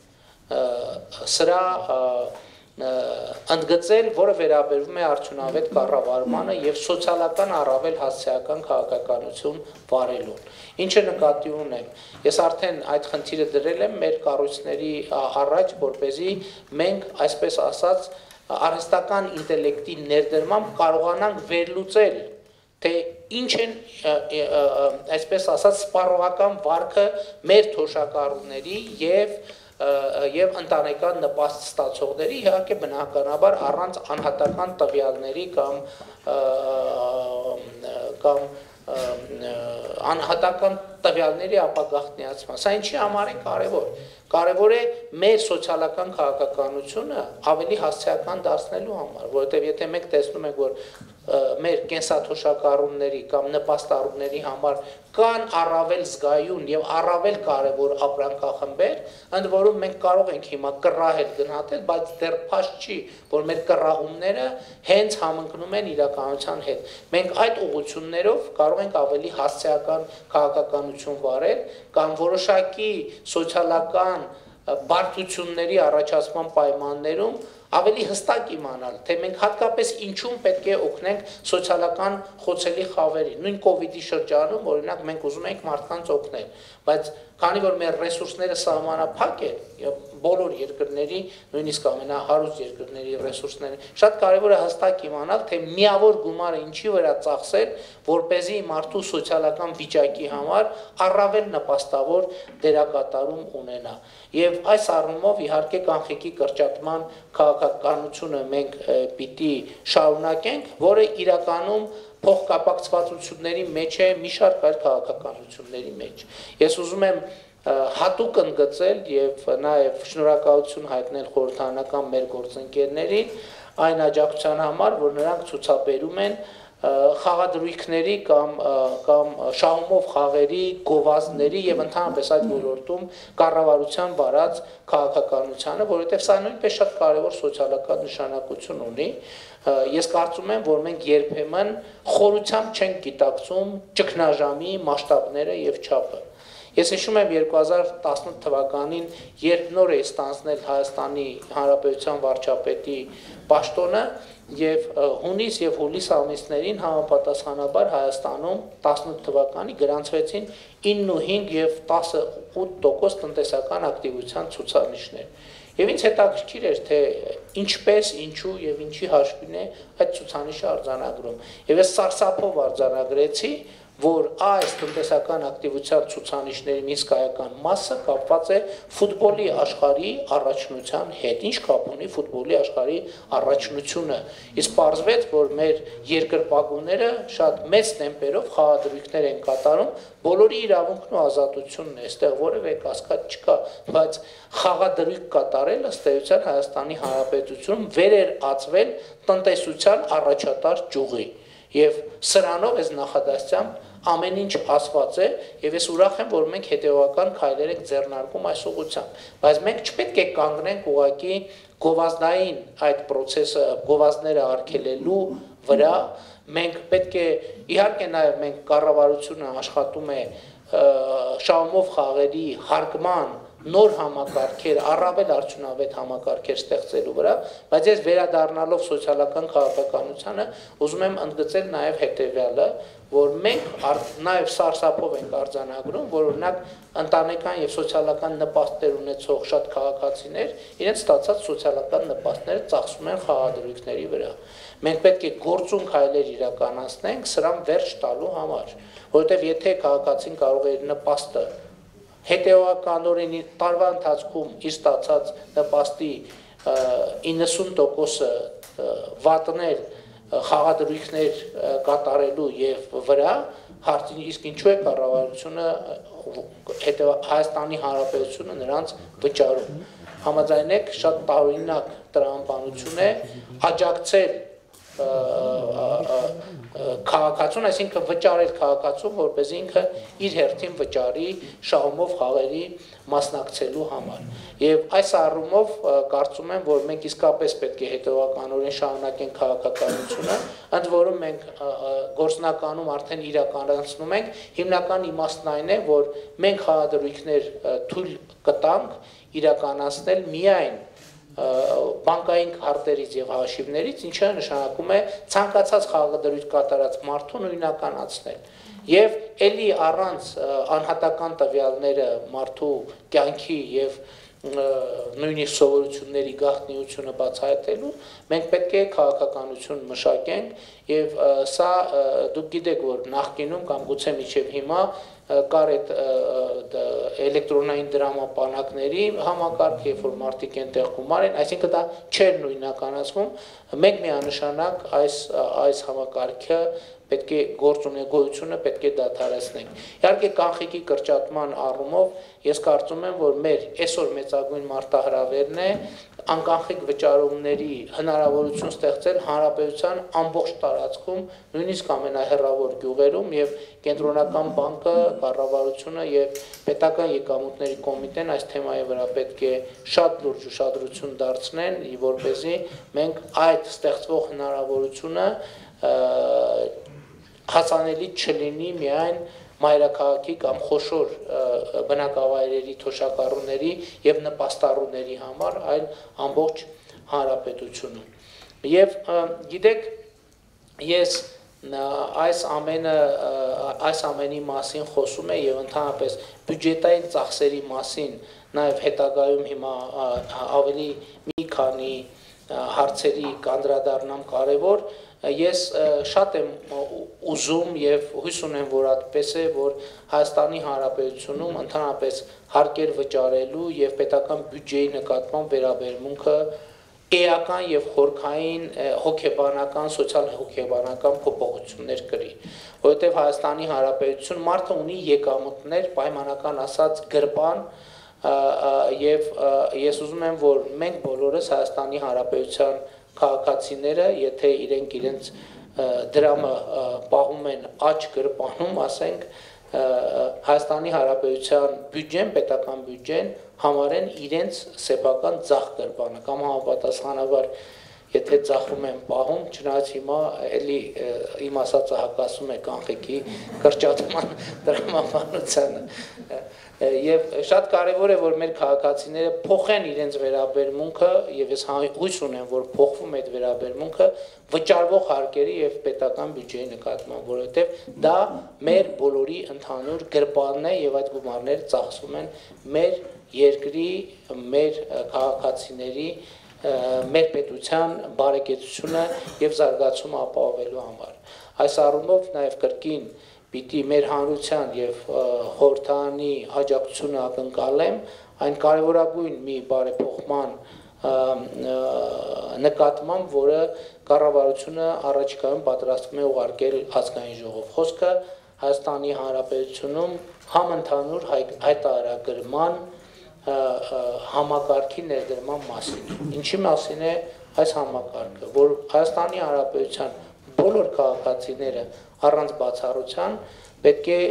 A: սրա ընդգծել, որը վերաբերվում է արդյունավետ կառավարմանը եւ սոցիալական առավել հասցեական քաղաքականություն վարելուն։ Ինչը նկատի ունեմ, ես արդեն այդ խնդիրը դրել եմ մեր կառույցների առաջ, որպեսզի մենք, այսպես ասած, արհեստական ինտելեկտի ներդրմամբ կարողանանք վերլուծել, թե ինչ են, այսպես ասած, սպառողական վարքը մեր թոշակառուների եւ եւ ընտանեկան նպաստ ստացողների, իհարկե բնականաբար առանց անհատական տվյալների կամ կամ անհատական տվյալների ապագաղտնիացման։ Սա ինչի համար է կարևոր։ Կարևոր է մեր սոցիալական քաղաքականությունը ավելի հասցեական դարձնելու համար, որովհետև եթե մենք տեսնում ենք, որ մեր կենսաթոշակառուների կամ նպաստառուների համար կան առավել զգայուն եւ առավել կարևոր ապրանքախմբեր, ընդ որում մենք կարող ենք հիմա կռահել գնահատել, բայց դեռ փաստ չի, որ մեր կռահումները հենց համընկնում են իրականության հետ։ Մենք այդ ուղղություններով կարող ենք ավելի հասցեական քաղաքականություն վարել կամ որոշակի սոցիալական բարդությունների առաջացման պայմաններում ավելի հստակ իմանալ, թե մենք հատկապես ինչում պետք է օգնենք սոցիալական խոցելի խավերին։ Նույն կոവിഡ്ի շրջանում, օրինակ, մենք ուզում ենք մարդկանց օգնել, բայց քանի որ մեր ռեսուրսները սահմանափակ են, բոլոր երկրների, նույնիսկ ամենահարուստ երկրների ռեսուրսները, շատ կարևոր է հստակ իմանալ, թե միավոր գումարը ինչի վրա ծախսել, որպեսզի մարդու սոցիալական վիճակի համար առավել նպաստավոր դերակատարում ունենա։ Եվ այս առումով իհարկե կանխիկի կրճատման քաղաքականությունը մենք պիտի շարունակենք, որը իրականում փոխկապակցվածությունների մեջ է մի շարք այլ քաղաքականությունների մեջ։ Ես ուզում եմ հատուկ ընդգծել եւ նաեւ շնորհակալություն հայտնել խորհրդարանական մեր գործընկերներին այն աջակցության համար, որ նրանք ցուցաբերում են խաղադրույքների կամ կամ շահումով խաղերի, գովազդների եւ ընդհանրապես այդ ոլորտում կառավարության վարած քաղաքականությանը, որովհետեւ սա նույնպես շատ կարեւոր սոցիալական նշանակություն ունի։ Ես կարծում եմ, որ մենք երբեմն խորությամբ չենք գիտակցում ճգնաժամի մասշտաբները եւ չափը։ Ես հիշում եմ երկու հազար տասնութ թվականին, երբ նոր է ստանձնել Հայաստանի Հանրապետության վարչապետի պաշտոնը եւ հունիս եւ հուլիս ամիսներին համապատասխանաբար Հայաստանում տասնութ թվականի գրանցվեցին իննուհինգ եւ տասնութ տոկոս տնտեսական ակտիվության ցուցանիշներ։ Եվ ինձ հետաքրքիր էր, թե ինչպես, ինչու եւ ինչի հաշվին է այդ ցուցանիշը արձանագրում։ Եվ ես սարսափով արձանագրեցի, որ այս տնտեսական ակտիվության ցուցանիշների մի հսկայական մասը կապված է ֆուտբոլի աշխարհի առաջնության հետ։ Ինչ կապ ունի ֆուտբոլի աշխարհի առաջնությունը։ Իսկ պարզվեց, որ մեր երկրպագուները շատ մեծ տեմպերով խաղադրույքներ են կատարում, բոլորի իրավունքն ու ազատությունն է, այստեղ որևէ կասկած չկա, բայց խաղադրույք կատարելը ըստ էության Հայաստանի Հանրապետությունում վեր էր ածվել տնտեսության առաջատար ճյուղի։ Եվ սրանով այս նախադասությամբ ամեն ինչ ասված է, եւ ես ուրախ եմ, որ մենք հետեւական քայլեր ենք ձեռնարկում այս ուղղությամբ, բայց մենք չպետք է կանգնենք ուղղակի գովազդային այդ process-ը, գովազդները արգելելու վրա, մենք պետք է իհարկե նաեւ մենք կառավարությունը աշխատում է շահումով խաղերի հարգման նոր համակարգեր, առավել արդյունավետ համակարգեր ստեղծելու վրա, բայց ես վերադառնալով սոցիալական քաղաքականությանը ուզում եմ ընդգծել նաև հետևյալը, որ մենք նաև սարսափով ենք արձանագրում, որ օրինակ ընտանեկան եւ սոցիալական նպաստներ ունեցող շատ քաղաքացիներ իրենց ստացած սոցիալական նպաստները ծախսում են խաղադրույքների վրա։ Մենք պետք է գործուն քայլեր իրականացնենք սրան վերջ տալու համար, որովհետեւ եթե քաղաքացին կարող է իր նպաստը հետեւականորեն տարվա ընթացքում իր ստացած նպաստի իննսուն տոկոսը վատնել խաղադրույքներ կատարելու եւ վրա հարցին իսկ ինչու է կառավարությունը Հայաստանի Հանրապետությունը նրանց վճարում համաձայն եք շատ տարօրինակ տրամաբանություն է աջակցել քաղաքացուն, այսինքն վճարել քաղաքացուն, որպեսզի ինքը իր հերթին վճարի շահումով խաղերի մասնակցելու համար։ Եվ այս առումով կարծում եմ, որ մենք իսկապես պետք է հետևականորեն շարունակենք քաղաքականությունը, ընդ որում մենք գործնականում արդեն իրականացնում ենք, հիմնական իմաստն այն է, որ մենք խաղադրույքներ թույլ կտանք իրականացնել միայն բանկային քարտերից եւ հաշիվներից, ինչը նշանակում է ցանկացած խաղադրույք կատարած մարդու նույնականացնել եւ ելի առանց անհատական տվյալները մարդու կյանքի եւ նույնիսկ սովորությունների գաղտնիությունը բացահայտելու մենք պետք է քաղաքականություն մշակենք եւ սա դուք գիտեք որ նախկինում կամ գուցե մինչեւ հիմա կար այդ էլեկտրոնային դրամապանակների համակարգ, երբ որ մարդիկ այնտեղ գումար են, այսինքն դա չէր նույնականացվում, մենք միանշանակ այս այս համակարգը պետք է գործունեությունը պետք է դադարեցնենք։ Իհարկե կանխիկի կրճատման առումով ես կարծում եմ, որ մեր այսօր մեծագույն մարտահրավերն է անկանխիկ վճարումների հնարավորություն ստեղծել հանրապետության ամբողջ տարածքում, նույնիսկ ամենահեռավոր գյուղերում եւ կենտրոնական բանկը, կառավարությունը եւ պետական եկամուտների կոմիտեն այս թեմայի վրա պետք է շատ լուրջ ուշադրություն դարձնեն, որպեսզի մենք այդ ստեղծվող հնարավորությունը հասանելի չլինի միայն մայրաքաղաքի կամ խոշոր բնակավայրերի թոշակառուների եւ նպաստառուների համար, այլ ամբողջ հանրապետությունում։ Եվ գիտեք, ես այս ամենը այս ամենի մասին խոսում եմ եւ ընդհանրապես բյուջետային ծախսերի մասին նաեւ հետագայում հիմա ավելի մի քանի հարցերի կանդրադառնամ կարևոր Ես շատ եմ ուզում եւ հույս ունեմ, որ այդպես է, որ Հայաստանի Հանրապետությունում ընդհանրապես հարկեր վճարելու եւ պետական բյուջեի նկատմամբ վերաբերմունքը էական եւ խորքային հոգեբանական, սոցիալ-հոգեբանական փոփոխություններ կրի, որովհետեւ Հայաստանի Հանրապետություն մարդը ունի եկամուտներ, պայմանական ասած գրպան եւ ես ուզում եմ, որ մենք բոլորս Հայաստանի Հանրապետության քաղաքացիները, եթե իրենք իրենց դրամը պահում են աճ գրպանում, ասենք Հայաստանի Հանրապետության բյուջեն, պետական բյուջեն համարեն իրենց սեփական ձախ գրպանը կամ համապատասխանաբար եթե ձախում են պահում, չնայած հիմա էլի իմ ասածը հակասում է կանխիկի կրճատման տրամաբանությանը Եվ շատ կարևոր է, որ մեր քաղաքացիները փոխեն իրենց վերաբերմունքը եւ ես հույս ունեմ, որ փոխվում է այդ վերաբերմունքը վճարվող հարկերի եւ պետական բյուջեի նկատմամբ, որովհետեւ դա մեր բոլորի ընդհանուր գրպանն է եւ այդ գումարները ծախսվում են մեր երկրի, մեր քաղաքացիների, մեր պետության բարեկեցությունը եւ զարգացումը ապահովելու համար։ Այս առումով նաեւ կրկին պիտի մեր հանրության եւ խորհրդանի աջակցությունը ակնկալեմ այն կարևորագույն մի բարեփոխման նկատմամբ, որը կառավարությունը առաջիկայում պատրաստվում է ուղարկել ազգային ժողով։ Խոսքը Հայաստանի Հանրապետությունում համընդհանուր հայտարարագրման համակարգի ներդրման մասին։ Ինչի մասին է այս համակարգը, որ Հայաստանի Հանրապետության բոլոր քաղաքացիները առանց բացառության պետք է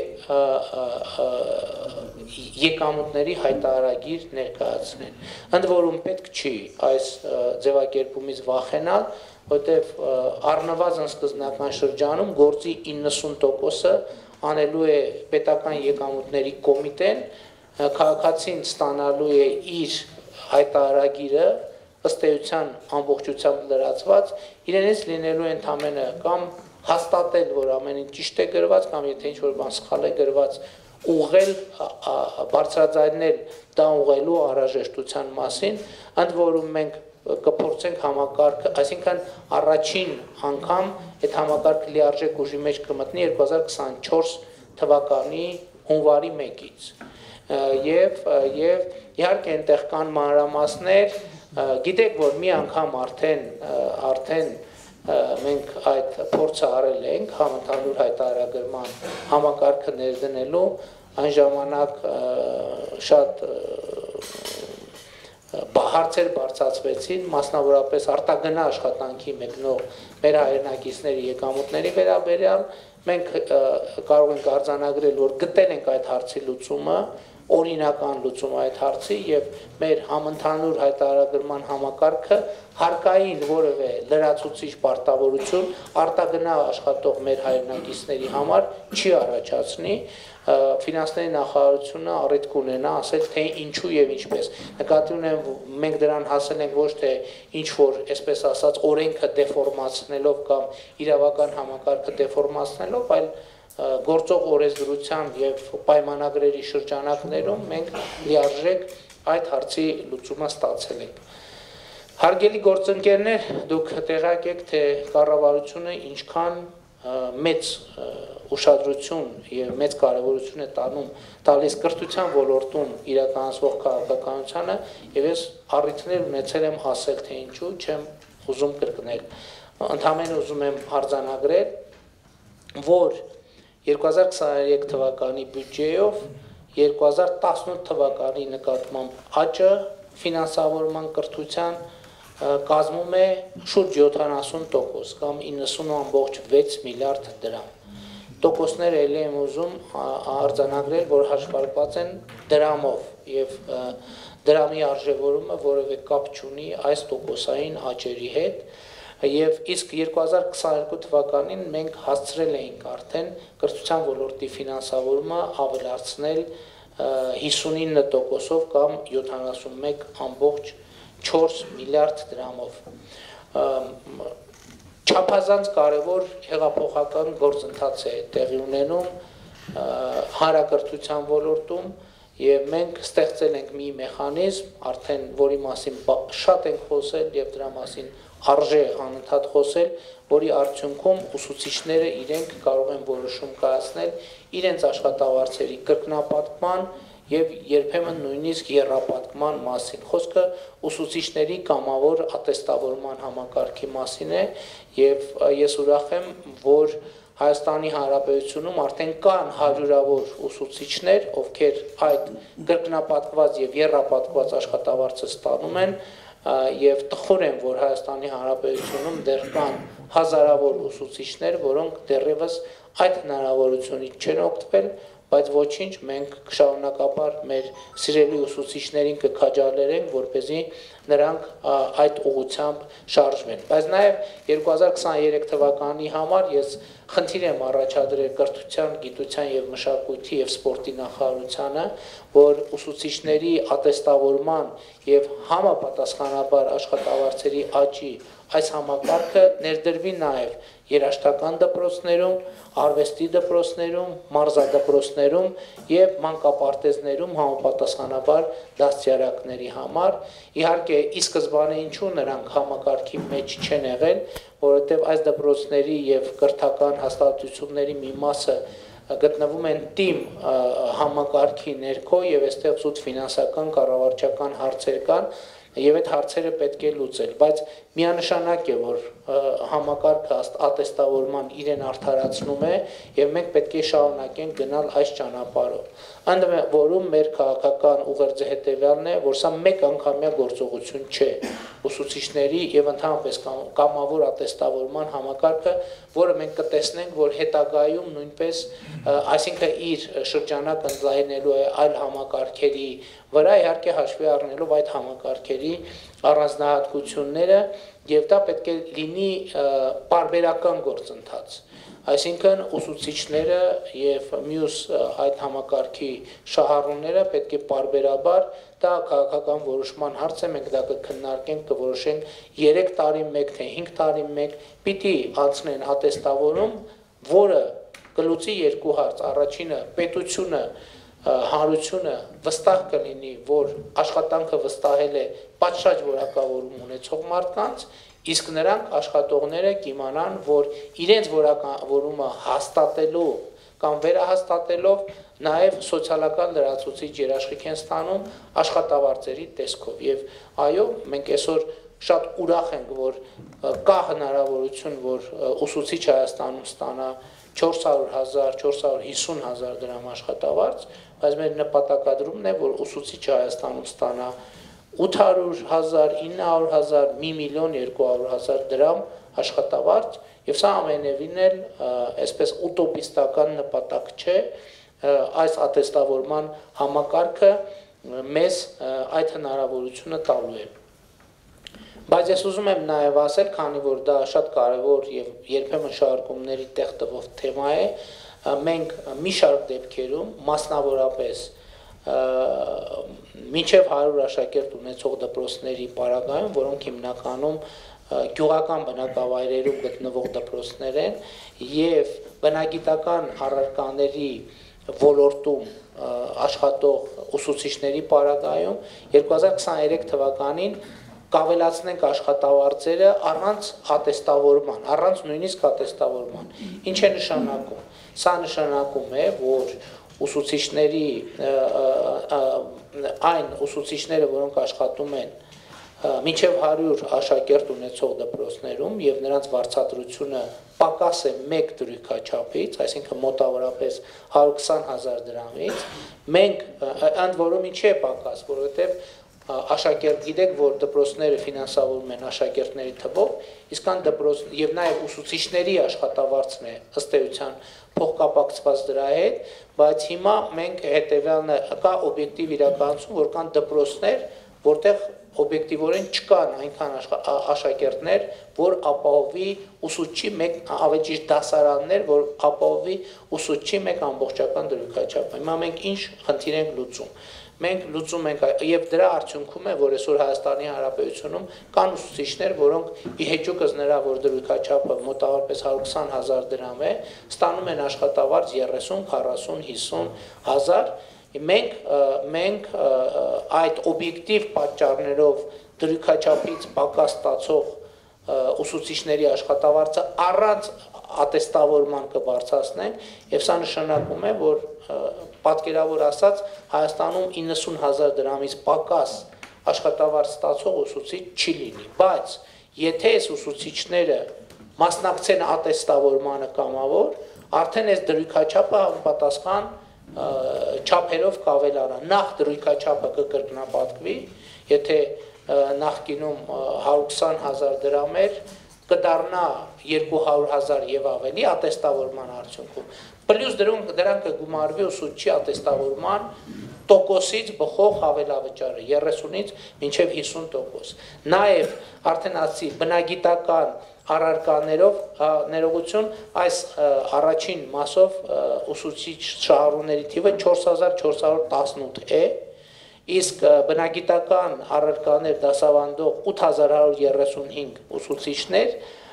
A: եկամուտների հայտարարագիր ներկայացնեն։ Ընդ որում պետք չի այս ձևակերպումից վախենալ, որտեղ առնվազն սկզբնական շրջանում գործի իննսուն տոկոսը անելու է պետական եկամուտների կոմիտեն, քաղաքացին ստանալու է իր հայտարարագիրը ըստ էության ամբողջությամբ լրացված, իրենից լինելու է ընդամենը կամ հաստատել, որ ամեն ինչ ճիշտ է գրված, կամ եթե ինչ-որ բան սխալ է գրված, ուղղել, բարձրաձայնել դա ուղղելու անհրաժեշտության մասին, ընդ որում մենք կփորձենք համակարգը, այսինքն առաջին անգամ այդ համակարգը լիարժեք ուժի մեջ կմտնի երկու հազար քսանչորս թվականի հունվարի մեկից։ Եվ եւ իհարկե այնտեղ կան մանրամասներ, գիտեք, որ մի անգամ արդեն արդեն մենք այդ փորձը արել ենք համընդհանուր հայտարարագրման համակարգը ներդնելու, այն ժամանակ շատ հարցեր բարձրացվեցին, մասնավորապես արտագնա աշխատանքի մեկնող մեր հայրենակիցների եկամուտների վերաբերյալ, մենք կարող ենք արձանագրել, որ գտել ենք այդ հարցի լուծումը, օրինական լուծում այդ հարցի եւ մեր համընդհանուր հայտարարագրման համակարգը հարկային որևէ լրացուցիչ պարտավորություն արտագնա աշխատող մեր հայրենակիցների համար չի առաջացնի, ֆինանսների նախարարությունը առիթ կունենա ասել թե ինչու եւ ինչպես։ Նկատի ունեմ մենք դրան հասել ենք ոչ թե ինչ որ, այսպես ասած, օրենքը դեֆորմացնելով կամ իրավական համակարգը դեֆորմացնելով, այլ գործող օրենսդրության եւ պայմանագրերի շրջանակներում մենք լիարժեք այդ հարցի լուծումը ստացել ենք։ Հարգելի գործընկերներ, դուք տեղյակ եք, թե կառավարությունը ինչքան մեծ ուշադրություն եւ մեծ կարեւորություն է տանում տալիս կրթության ոլորտում իրականացվող քաղաքականությանը, եւ ես առիթներ ունեցել եմ ասել, թե ինչու չեմ ուզում կրկնել։ Ընդհանրապես ուզում եմ արձանագրել, որ երկու հազար քսաներեք թվականի բյուջեով երկու հազար տասնութ թվականի նկատմամբ աճը ֆինանսավորման կրթության կազմում է շուրջ յոթանասուն տոկոս կամ իննսուն ամբողջ վեց միլիարդ դրամ։ Տոկոսները ելի եմ ուզում արձանագրել, որ հաշվարկված են դրամով եւ դրամի արժևորումը որևէ կապ չունի այս տոկոսային աճերի հետ։ Եվ իսկ երկու հազար քսաներկու թվականին մենք հասցրել էինք արդեն կրթության ոլորտի ֆինանսավորումը ավելացնել հիսունինը տոկոսով կամ յոթանասունմեկ ամբողջ չորս միլիարդ դրամով։ Չափազանց կարևոր հեղափոխական գործընթաց է տեղի ունենում հանրակրթության ոլորտում եւ մենք ստեղծել ենք մի մեխանիզմ, արդեն որի մասին շատ ենք խոսել եւ դրա մասին արժե անընդհատ խոսել, որի արդյունքում ուսուցիչները իրենք կարող են որոշում կայացնել իրենց աշխատավարձերի կրկնապատկման եւ երբեմն նույնիսկ եռապատկման մասին։ Խոսքը ուսուցիչների կամավոր ատեստավորման համակարգի մասին է եւ ես ուրախ եմ, որ Հայաստանի Հանրապետությունում արդեն կան հարյուրավոր ուսուցիչներ, ովքեր այդ կրկնապատկված եւ եռապատկված աշխատավարձը ստանում են եւ տխուր եմ, որ Հայաստանի Հանրապետությունում դեռ կան հազարավոր ուսուցիչներ, որոնք դեռևս այդ հնարավորությունից չեն օգտվել, բայց ոչինչ, մենք շարունակաբար մեր սիրելի ուսուցիչներին կքաջալերենք, որպեսզի նրանք այդ ուղղությամբ շարժվեն։ Բայց նաև երկու հազար քսաներեք թվականի համար ես խնդիր եմ առաջադրել կրթության, գիտության եւ մշակույթի եւ սպորտի նախարարությանը, որ ուսուցիչների ատեստավորման եւ համապատասխանաբար աշխատավարձերի աճի այս համակարգը ներդրվի նաև երաժշտական դպրոցներում, արվեստի դպրոցներում, մարզադպրոցներում եւ մանկապարտեզներում համապատասխանաբար դաստիարակների համար։ Իհարկե, ի սկզբանե ինչու նրանք համակարգի մեջ չեն եղել, որովհետեւ այս դպրոցների եւ կրթական հաստատությունների մի մասը գտնվում են թիմ համակարգի ներքո եւ այստեղ զուտ ֆինանսական, կառավարչական հարցեր կան եւ այդ հարցերը պետք է լուծել, բայց միանշանակ է, որ համակարգը ատեստավորման իրեն արդարացնում է եւ մենք պետք է շարունակենք գնալ այս ճանապարհով։ Ընդ որում մեր քաղաքական ուղերձը հետեւյալն է, որ սա մեկ անգամյա գործողություն չէ ուսուցիչների եւ ընդհանրապես կամավոր ատեստավորման համակարգը, որը մենք կտեսնենք, որ հետագայում նույնպես, այսինքն իր շրջանակ ընդլայնելու է այլ համակարգերի վրա, իհարկե հաշվի առնելով այդ համակարգերի առանձնահատկությունները եւ դա պետք է լինի պարբերական գործընթաց։ Այսինքն ուսուցիչները եւ մյուս այդ համակարգի շահառուները պետք է պարբերաբար դա քաղաքական որոշման հարց է, մենք դա կքննարկենք, կորոշենք երեք տարի մեկ թե հինգ տարի մեկ պիտի անցնեն ատեստավորում, որը կլուծի երկու հարց։ Առաջինը պետությունը հանրությունը վստահ կլինի, որ աշխատանքը վստահել է պատշաճ որակավորում ունեցող մարդկանց, իսկ նրանք աշխատողները կիմանան, որ իրենց որակավորումը հաստատելով կամ վերահաստատելով նաև սոցիալական լրացուցիչ երաշխիք են ստանում աշխատավարձերի տեսքով։ Եվ այո, մենք այսօր շատ ուրախ ենք, որ կա հնարավորություն, որ ուսուցիչ Հայաստանում ստանա չորս հարյուր հազար, չորս հարյուր հիսուն հազար դրամ աշխատավարձ, բայց մեր նպատակադրումն է, որ ուսուցիչ Հայաստանում ստանա ութ հարյուր հազար, ինը հարյուր հազար, մի միլիոն երկու հարյուր հազար դրամ աշխատավարձ, եւ սա ամենևին էլ այսպես ուտոպիստական նպատակ չէ, այս ատեստավորման համակարգը մեզ այդ հնարավորությունը տալու է։ Բայց ես ուզում եմ նաև ասել, քանի որ դա շատ կարևոր եւ երբեմն շարժումների տեղ տվող թեմա է, մենք մի շարք դեպքերում մասնավորապես մինչև հարյուր աշակերտ ունեցող դպրոցների պարագայում, որոնք հիմնականում գյուղական բնակավայրերում գտնվող դպրոցներ են եւ բնագիտական առարկաների ոլորտում աշխատող ուսուցիչների պարագայում երկու հազար քսաներեք թվականին կավելացնենք աշխատավարձերը առանց ատեստավորման, առանց նույնիսկ ատեստավորման։ Ինչ է նշանակում։ Սա նշանակում է, որ ուսուցիչների այն ուսուցիչները, որոնք աշխատում են մինչև հարյուր աշակերտ ունեցող դպրոցներում եւ նրանց վարձատրությունը պակաս է մեկ դրույքաչափից, այսինքն մոտավորապես հարյուր քսան հազար դրամից, մենք ընդ որում ինչի է պակաս, որովհետեւ աշակերտ գիտեք, որ դպրոցները ֆինանսավորում են աշակերտների թվով, իսկ կան դպրոց եւ նաեւ ուսուցիչների աշխատավարձն է ըստ էության փոխկապակցված դրա հետ, բայց հիմա մենք հետեւյալն կա օբյեկտիվ իրականություն, որ կան դպրոցներ, որտեղ օբյեկտիվորեն չկան այնքան աշակերտներ, որ ապահովի ուսուցչի մեկ ավելի ճիշտ դասարաններ, որ ապահովի ուսուցչի մեկ ամբողջական դրույքաչափ։ Հիմա մենք ինչ խնդիր ենք լուծում։ Մենք լուծում ենք եւ դրա արդյունքում է, որ այսօր Հայաստանի Հանրապետությունում կան ուսուցիչներ, որոնք ի հեճուկս նրա, որ դրույքաչափը մոտավորապես հարյուր քսան հազար դրամ է, ստանում են աշխատավարձ երեսուն, քառասուն, հիսուն հազար։ Մենք մենք այդ օբյեկտիվ պատճառներով դրույքաչափից պակաս ստացող ուսուցիչների աշխատավարձը առանց ատեստավորման կբարձրացնենք եւ սա նշանակում է, որ պատկերավոր ասած Հայաստանում իննսուն հազար դրամից պակաս աշխատավարձ ստացող ուսուցիչ չի լինի, բայց եթե այս ուսուցիչները մասնակցեն ատեստավորմանը կամավոր, արդեն այս դրույքաչափը համապատասխան չափերով կավելանա, նախ դրույքաչափը կկրկնապատկվի, եթե նախկինում հարյուր քսան հազար դրամ էր, կդառնա երկու հարյուր հազար եւ ավելի ատեստավորման արդյունքում։ Պլյուս դրանք դրանք կգումարվի ուսուցչի ատեստավորման տոկոսից բխող հավելավճարը երեսունից մինչև հիսուն տոկոս։ Նաեւ արդեն ասի բնագիտական առարկաներով ներողություն այս առաջին մասով ուսուցիչ շահառուների թիվը չորս հազար չորս հարյուր տասնութ է, իսկ բնագիտական առարկաներ դասավանդող ութ հազար հարյուր երեսունհինգ ուսուցիչներ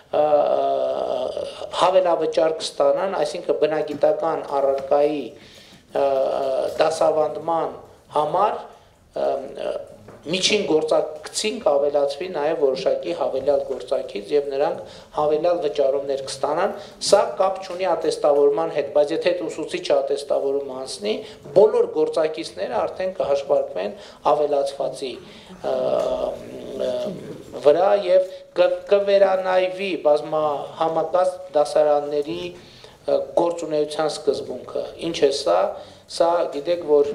A: հավելավճար կստանան, այսինքն բնագիտական առարկայի դասավանդման համար միջին գործակցին կավելացվի նաև որոշակի հավելյալ գործակից եւ նրանք հավելյալ վճարումներ կստանան, սա կապ չունի ատեստավորման հետ, բայց եթե ուսուցիչը ատեստավորում անցնի, բոլոր գործակիցները արդեն կհաշվարկվեն ավելացվածի վրա եւ կվերանայվի բազմահամակած դասարանների գործունեության սկզբունքը։ Ինչ է սա, սա գիտեք, որ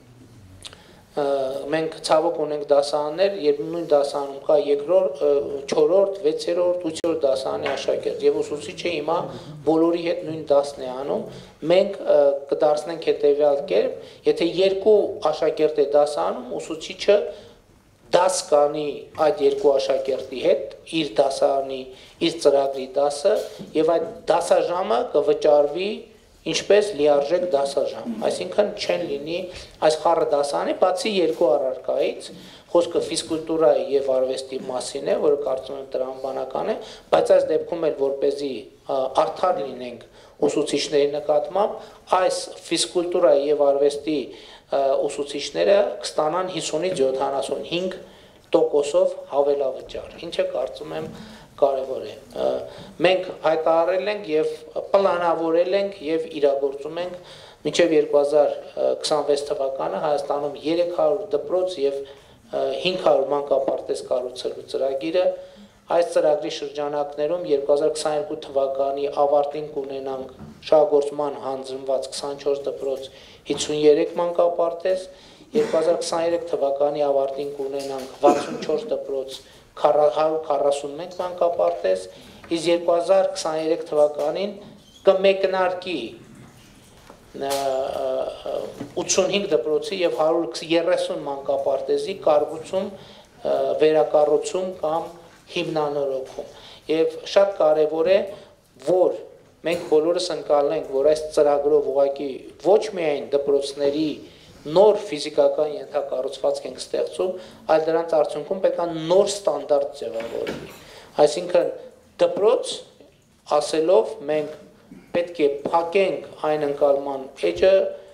A: մենք ցավոք ունենք դասարաններ, երբ նույն դասարանում կա երկրորդ, չորրորդ, վեցերորդ, ութերորդ դասարանի աշակերտ եւ ուսուցիչը հիմա բոլորի հետ նույն դասն է անում, մենք կդարձնենք հետեւյալ կերպ, եթե երկու աշակերտ է դասարանում, ուսուցիչը դաս կանի այդ երկու աշակերտի հետ իր դասարանի, իր ծրագրի դասը եւ այդ դասաժամը կվճարվի ինչպես լիարժեք դասաժամ, այսինքն չեն լինի այս խառը դասարանի, բացի երկու առարկայից, խոսքը ֆիզկուլտուրայի եւ արվեստի մասին է, որը կարծում եմ տրամաբանական է, բայց այս դեպքում էլ որպեսզի արդար լինենք ուսուցիչների նկատմամբ, այս ֆիզկուլտուրայի եւ արվեստի ուսուցիչները կստանան հիսունից յոթանասունհինգ տոկոսով հավելավճար, ինչը կարծում եմ կարևոր է։ Մենք հայտարարել ենք եւ պլանավորել ենք եւ իրագործում ենք մինչեւ երկու հազար քսանվեց թվականը Հայաստանում երեք հարյուր դպրոց եւ հինգ հարյուր մանկապարտեզ կառուցելու ծրագիրը։ Այս ծրագրի շրջանակներում երկու հազար քսաներկու թվականի ավարտին կունենանք շահգործման հանձնված քսանչորս դպրոց հիսուներեք մանկապարտեզ, երկու հազար քսաներեք թվականի ավարտին կունենանք վաթսունչորս դպրոց հարյուր քառասունմեկ մանկապարտեզ, իսկ երկու հազար քսաներեք թվականին կմեկնարկի ութսունհինգ դպրոցի եւ հարյուր երեսուն մանկապարտեզի կառուցում, վերակառուցում կամ հիմնանորոգում։ Եվ շատ կարևոր է, որ մենք բոլորս ընկալենք, որ այս ծրագրով ուղղակի ոչ միայն դպրոցների նոր ֆիզիկական ենթակառուցվածք ենք ստեղծում, այլ դրանց արդյունքում պետք է նոր ստանդարտ ձևավորվի։ Այսինքն դպրոց ասելով մենք պետք է փակենք այն ընկալման էջը,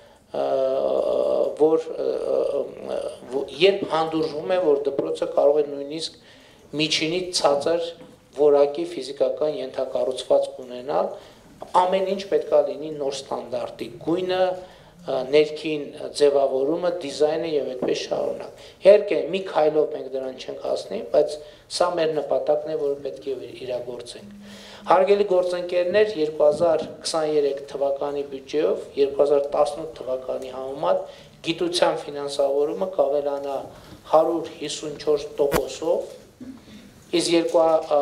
A: որ երբ հանդուրժվում է, որ դպրոցը կարող է նույնիսկ միջինից ցածր որակի ֆիզիկական ենթակառուցվածք ունենալ, ամեն ինչ պետք է լինի նոր ստանդարտի, գույնը, ներքին ձևավորումը, դիզայնը եւ այդպես շարունակ։ Իհարկե մի քայլով մենք դրան չենք հասնի, բայց սա մեր նպատակն է, որը պետք է իրագործենք։ Հարգելի գործընկերներ, երկու հազար քսաներեք թվականի բյուջեով երկու հազար տասնութ թվականի համեմատ գիտության ֆինանսավորումը կավելանա հարյուր հիսունչորս տոկոսով, իսկ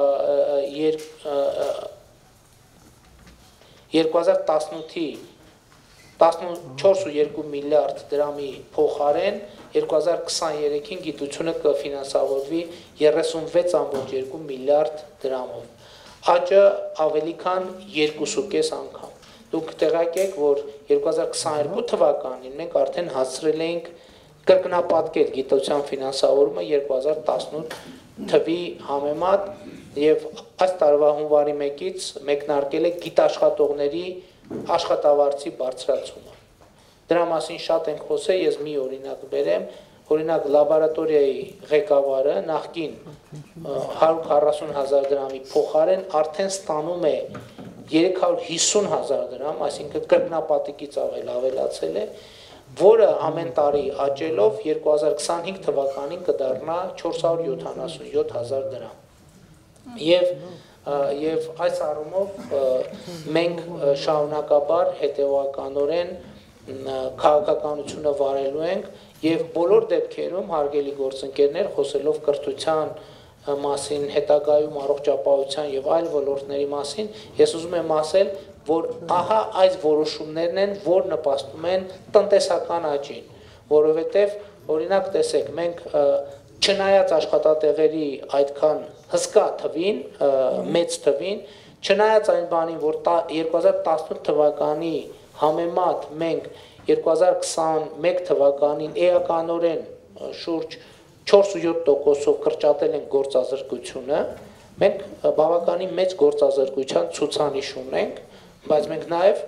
A: երկու հազար տասնութի տասնչորս ու երկու միլիարդ դրամի փոխարեն երկու հազար քսաներեքին գիտությունը կֆինանսավորվի երեսունվեց ամբողջ երկու միլիարդ դրամով։ Աճը ավելի քան երկուսուկես անգամ։ Դուք տեղյակ եք, որ երկու հազար քսաներկու թվականին մենք արդեն հասցրել էինք կրկնապատկել գիտության ֆինանսավորումը երկու հազար տասնութ թվի համեմատ եւ այս տարվա հունվարի մեկից մեկնարկել է գիտաշխատողների աշխատավարձի բարձրացումը։ Դրա մասին շատ ենք խոսել, ես մի օրինակ բերեմ, օրինակ լաբորատորիայի ղեկավարը նախկին հարյուր քառասուն հազար դրամի փոխարեն արդեն ստանում է երեք հարյուր հիսուն հազար դրամ, այսինքն կրկնապատիկից ավել ավելացել է, որը ամեն տարի աճելով երկու հազար քսանհինգ թվականին կդառնա չորս հարյուր յոթանասունյոթ հազար դրամ։ Եվ Եվ այս առումով մենք շարունակաբար հետևականորեն քաղաքականությունը վարելու ենք եւ բոլոր դեպքերում հարգելի գործընկերներ խոսելով կրթության մասին, հետագայում առողջապահության եւ այլ ոլորտների մասին, ես ուզում եմ ասել, որ ահա այս որոշումներն են, որ նպաստում են տնտեսական աճին, որովհետեւ օրինակ տեսեք, մենք չնայած աշխատատեղերի այդքան հսկա թվին, մեծ թվին, չնայած այն բանին, որ երկու հազար տասնութ թվականի համեմատ մենք երկու հազար քսաներկու թվականին էականորեն շուրջ չորս ու յոթ տոկոսով կրճատել ենք գործազրկությունը, մենք բավականին մեծ գործազրկության ցուցանիշ ունենք, բայց մենք նաև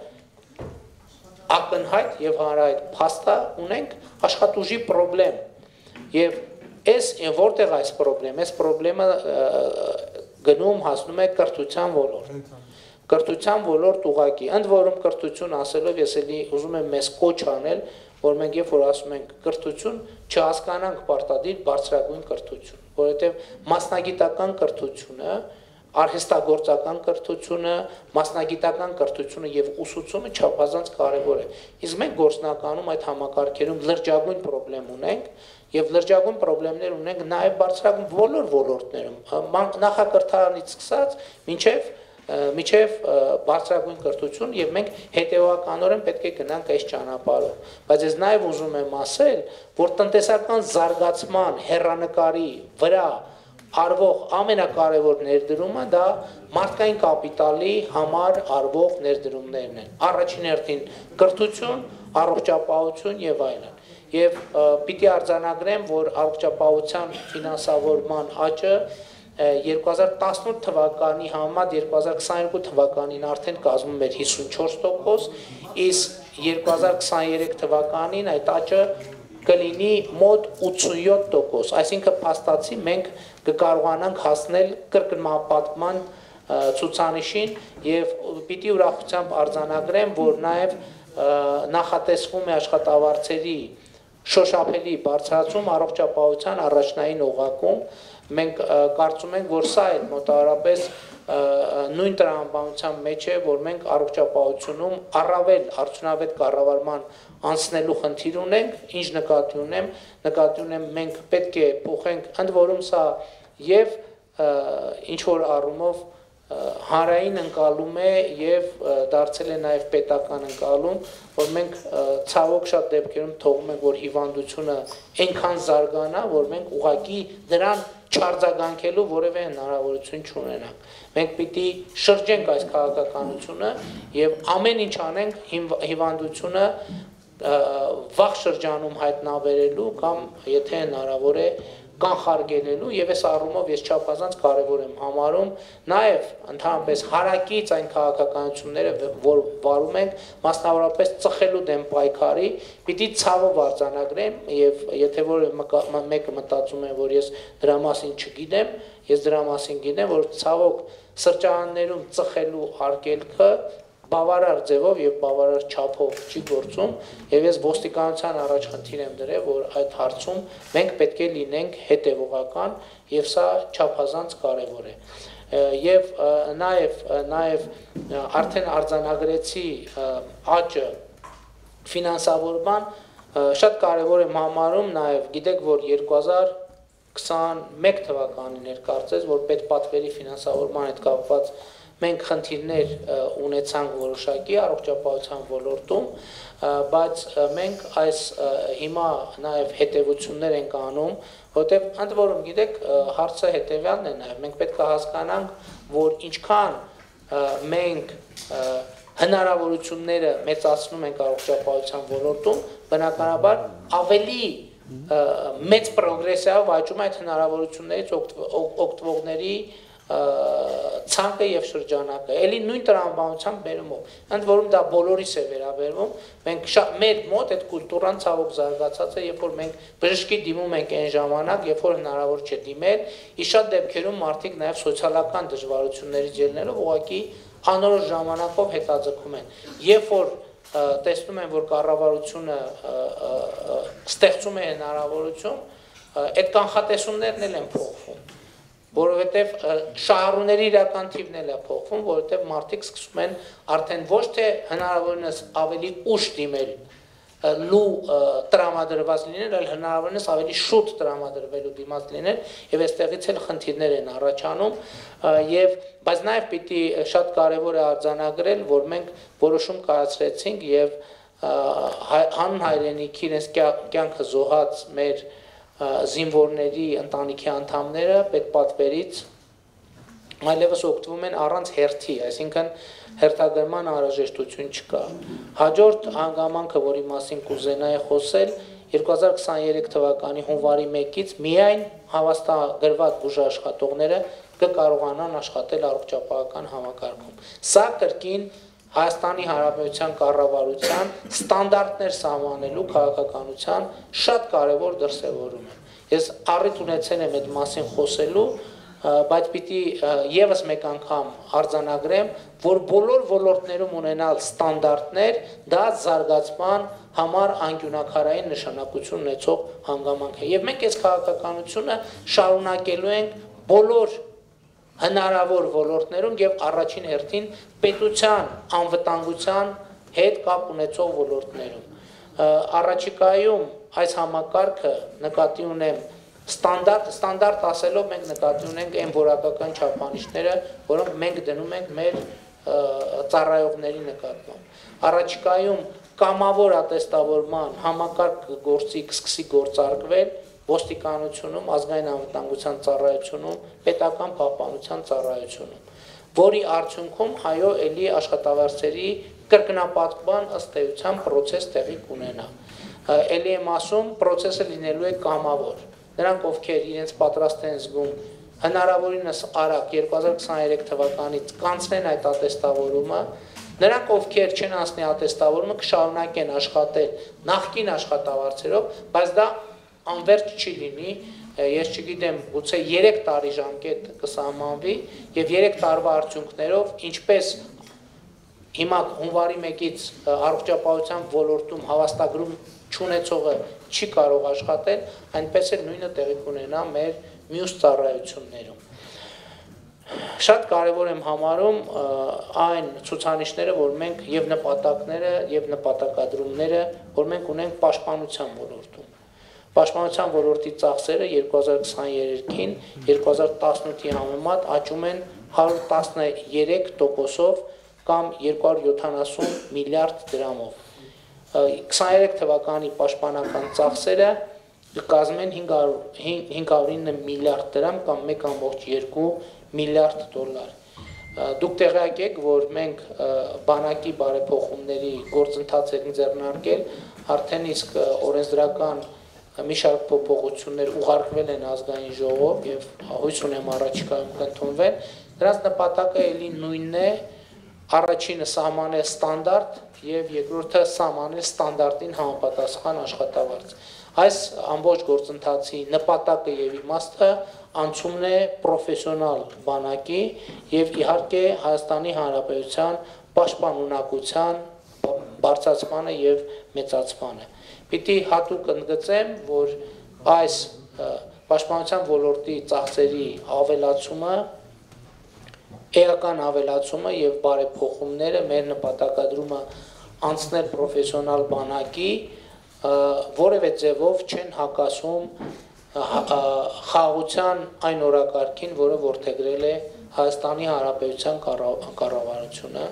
A: ակնհայտ եւ հանրահայտ փաստա ունենք աշխատուժի խնդրեմ եւ այս որտեղ այս խնդրեմ, այս խնդրեմը գնում հասնում է կրթության ոլորտ։ Կրթության ոլորտ ուղղակի, ընդ որում կրթություն ասելով ես էլի ուզում եմ մեզ կոչ անել, որ մենք երբ որ ասում ենք կրթություն, չհասկանանք պարտադիր բարձրագույն կրթություն, որովհետեւ մասնագիտական կրթությունը, արհեստագործական կրթությունը, մասնագիտական կրթությունը եւ ուսուցումը չափազանց կարեւոր է։ Իսկ մենք գործնականում այդ համակարգերում լրջագույն խնդրեմ ունենք եւ լրջագույն խնդիրներ ունենք նաեւ բարձրագույն բոլոր ոլորտներում, նախակրթարանից սկսած մինչեւ միջև բարձրագույն կրթություն եւ մենք հետեւականորեն պետք է գնանք այս ճանապարհով, բայց ես նաեւ ուզում եմ ասել, որ տնտեսական զարգացման հեռանկարի վրա արվող ամենակարևոր ներդրումը դա մարդկային կապիտալի համար արվող ներդրումներն են։ Առաջին հերթին կրթություն, առողջապահություն եւ այլն։ Եվ պիտի արձանագրեմ, որ առողջապահության ֆինանսավորման աճը երկու հազար տասնութ թվականի համեմատ երկու հազար քսաներկու թվականին արդեն կազմում էր հիսունչորս տոկոս, իսկ երկու հազար քսաներեք թվականին այդ աճը կլինի մոտ ութսունյոթ տոկոս, այսինքն փաստացի մենք կկարողանանք հասնել կրկնապատկման ցուցանիշին եւ պիտի ուրախությամբ արձանագրեմ, որ նաեւ նախատեսվում է աշխատավարձերի շոշափելի բարձրացում առողջապահության առաջնային օղակում, մենք կարծում ենք, որ սա էլ մոտավորապես նույն տրամաբանության մեջ է, որ մենք առողջապահությունում առավել արդյունավետ կառավարման անցնելու խնդիր ունենք, ինչ նկատի ունեմ, նկատի ունեմ մենք պետք է փոխենք, ընդ որում սա եւ ինչ որ առումով հանրային ընկալում է եւ դարձել է նաեւ պետական ընկալում, որ մենք ցավոք շատ դեպքերում թողում ենք, որ հիվանդությունը այնքան զարգանա, որ մենք ուղղակի դրան չարձագանքելու որևէ հնարավորություն չունենանք։ Մենք պիտի շրջենք այս քաղաքականությունը եւ ամեն ինչ անենք հիվանդությունը վաղ շրջանում հայտնաբերելու կամ եթե հնարավոր է կանխարգելելու եւ այս առումով ես չափազանց կարեւոր եմ համարում նաեւ ընդհանրապես հարակից այն քաղաքականությունները, որ վարում ենք, մասնավորապես ծխելու դեմ պայքարի, պիտի ցավով արձանագրեմ եւ եթե որ մեկը մտածում է, որ ես դրա մասին չգիտեմ, ես դրա մասին գիտեմ, որ ցավոք սրճարաններում ծխելու արգելքը բավարար ձևով եւ բավարար չափով չի գործում եւ ես ոստիկանության առաջ խնդիր եմ դրել, որ այդ հարցում մենք պետք է լինենք հետեւողական եւ սա չափազանց կարեւոր է։ Եվ նաեւ նաեւ արդեն արձանագրեցի աճը ֆինանսավորման շատ կարեւոր եմ համարում նաեւ գիտեք, որ երկու հազար քսաներկու թվականին էր կարծես, որ պետպատվերի ֆինանսավորման հետ կապված մենք խնդիրներ ունեցանք որոշակի առողջապահության ոլորտում, բայց մենք այս հիմա նաև հետևություններ ենք անում, որտեղ ընդ որում գիտեք հարցը հետևյալն է նաև, մենք պետք է հասկանանք, որ ինչքան մենք հնարավորությունները մեծացնում ենք առողջապահության ոլորտում, բնականաբար ավելի մեծ պրոգրեսիայով աճում այդ հնարավորություններից օգտվողների ցանկը եւ շրջանակը էլի նույն տրամաբանությամբ բերումով ընդ որում դա բոլորիս է վերաբերվում մենք մեր մոտ այդ կուլտուրան ցավոք զարգացած է երբ որ մենք բժշկի դիմում ենք այն ժամանակ երբ որ հնարավոր չէ դիմել ի շատ դեպքերում մարդիկ նաեւ սոցիալական դժվարություններից ելնելով ուղղակի անորոշ ժամանակով հետաձգում են երբ որ տեսնում են որ կառավարությունը ստեղծում է հնարավորություն այդ կանխատեսումներն էլ են փոխվում որովհետև շահառուների իրական թիվն էլ է փոխվում, որովհետև մարդիկ սկսում են արդեն ոչ թե հնարավորինս ավելի ուշ դիմել լու տրամադրված լինել, այլ հնարավորինս ավելի շուտ տրամադրվելու դիմաց լինել, եւ այստեղից էլ խնդիրներ են առաջանում, եւ բայց նաեւ պիտի շատ կարեւոր է արձանագրել, որ մենք որոշում կայացրեցինք եւ հանուն հայրենիքի իրենց կյանքը զոհած մեր զինվորների ընտանիքի անդամները պետպատվերից այլևս օգտվում են առանց հերթի, այսինքն հերթագրման անհրաժեշտություն չկա։ Հաջորդ հանգամանքը, որի մասին կուզենայի խոսել, երկու հազար քսաներեք թվականի հունվարի մեկից միայն հավաստագրված բուժաշխատողները կկարողանան աշխատել առողջապահական համակարգում։ Սա կրկին Հայաստանի Հանրապետության կառավարության ստանդարտներ սահմանելու քաղաքականության շատ կարևոր դրսևորում է։ Ես առիթ ունեցել եմ այդ մասին խոսելու, բայց պիտի եւս մեկ անգամ արձանագրեմ, որ բոլոր ոլորտներում ունենալ ստանդարտներ դա զարգացման համար անկյունակարային նշանակություն ունեցող հանգամանք է։ Եվ մենք այս քաղաքականությունը շարունակելու ենք բոլոր հնարավոր ոլորտներում եւ առաջին հերթին պետության անվտանգության հետ կապ ունեցող ոլորտներում։ Առաջիկայում այս համակարգը նկատի ունեմ ստանդարտ ստանդարտ ասելով մենք նկատի ունենք այն որակական չափանիշները, որոնք մենք դնում ենք մեր ծառայողների նկատմամբ։ Առաջիկայում կամավոր ատեստավորման համակարգ գործի կսկսի գործարկվել ոստիկանությունում, ազգային անվտանգության ծառայությունում, պետական պահպանության ծառայությունում, որի արդյունքում այո էլի աշխատավարձերի կրկնապատկման ըստ էության process տեղի կունենա։ Էլի եմ ասում, process-ը լինելու է կամավոր։ Նրանք ովքեր իրենց պատրաստ են զգում հնարավորինս արագ երկու հազար քսաներեք թվականից կանցնեն այդ ատեստավորումը, նրանք ովքեր չեն անցնի ատեստավորումը կշարունակեն աշխատել նախկին աշխատավարձերով, բայց դա անվերջ չի լինի, ես չգիտեմ, գուցե երեք տարի ժամկետ կսահմանվի եւ երեք տարվա արդյունքներով, ինչպես հիմա հունվարի մեկից առողջապահության ոլորտում հավաստագրում չունեցողը չի կարող աշխատել, այնպես էլ նույնը տեղի կունենա մեր մյուս ծառայություններում։ Շատ կարևոր եմ համարում այն ցուցանիշները, որ մենք եւ նպատակները եւ նպատակադրումները, որ մենք ունենք պաշտպանության ոլորտում։ Պաշտպանության ոլորտի ծախսերը երկու հազար քսաներեքին երկու հազար տասնութի համեմատ աճում են հարյուր տասներեք տոկոսով կամ երկու հարյուր յոթանասուն միլիարդ դրամով։ քսաներեք թվականի պաշտպանական ծախսերը կկազմեն հինգ հարյուր ինը միլիարդ դրամ կամ մեկ կόμկոմ երկու միլիարդ դոլար։ Դուք տեղյակ եք, որ մենք բանակի բարեփոխումների գործընթաց ենք ձեռնարկել, արդեն իսկ օրենսդրական մի շարք փոփոխություններ ուղարկվել են ազգային ժողով եւ հույս ունեմ առաջիկայում կընդունվեն։ Դրանց նպատակը էլի նույնն է, առաջինը սահմանել ստանդարտ եւ երկրորդը սահմանել ստանդարտին համապատասխան աշխատավարձ։ Այս ամբողջ գործընթացի նպատակը եւ իմաստը անցումն է պրոֆեսիոնալ բանակի եւ իհարկե Հայաստանի Հանրապետության պաշտպան ունակության բարձրացմանը եւ մեծացմանը։ Պիտի հատուկ ընդգծեմ, որ այս պաշտպանության ոլորտի ծախսերի ավելացումը, էական ավելացումը եւ բարեփոխումները մեր նպատակադրումը անցնել պրոֆեսիոնալ բանակի որևէ ձևով չեն հակասում խաղաղության այն օրակարգին, որը որդեգրել է Հայաստանի Հանրապետության կառավարությունը։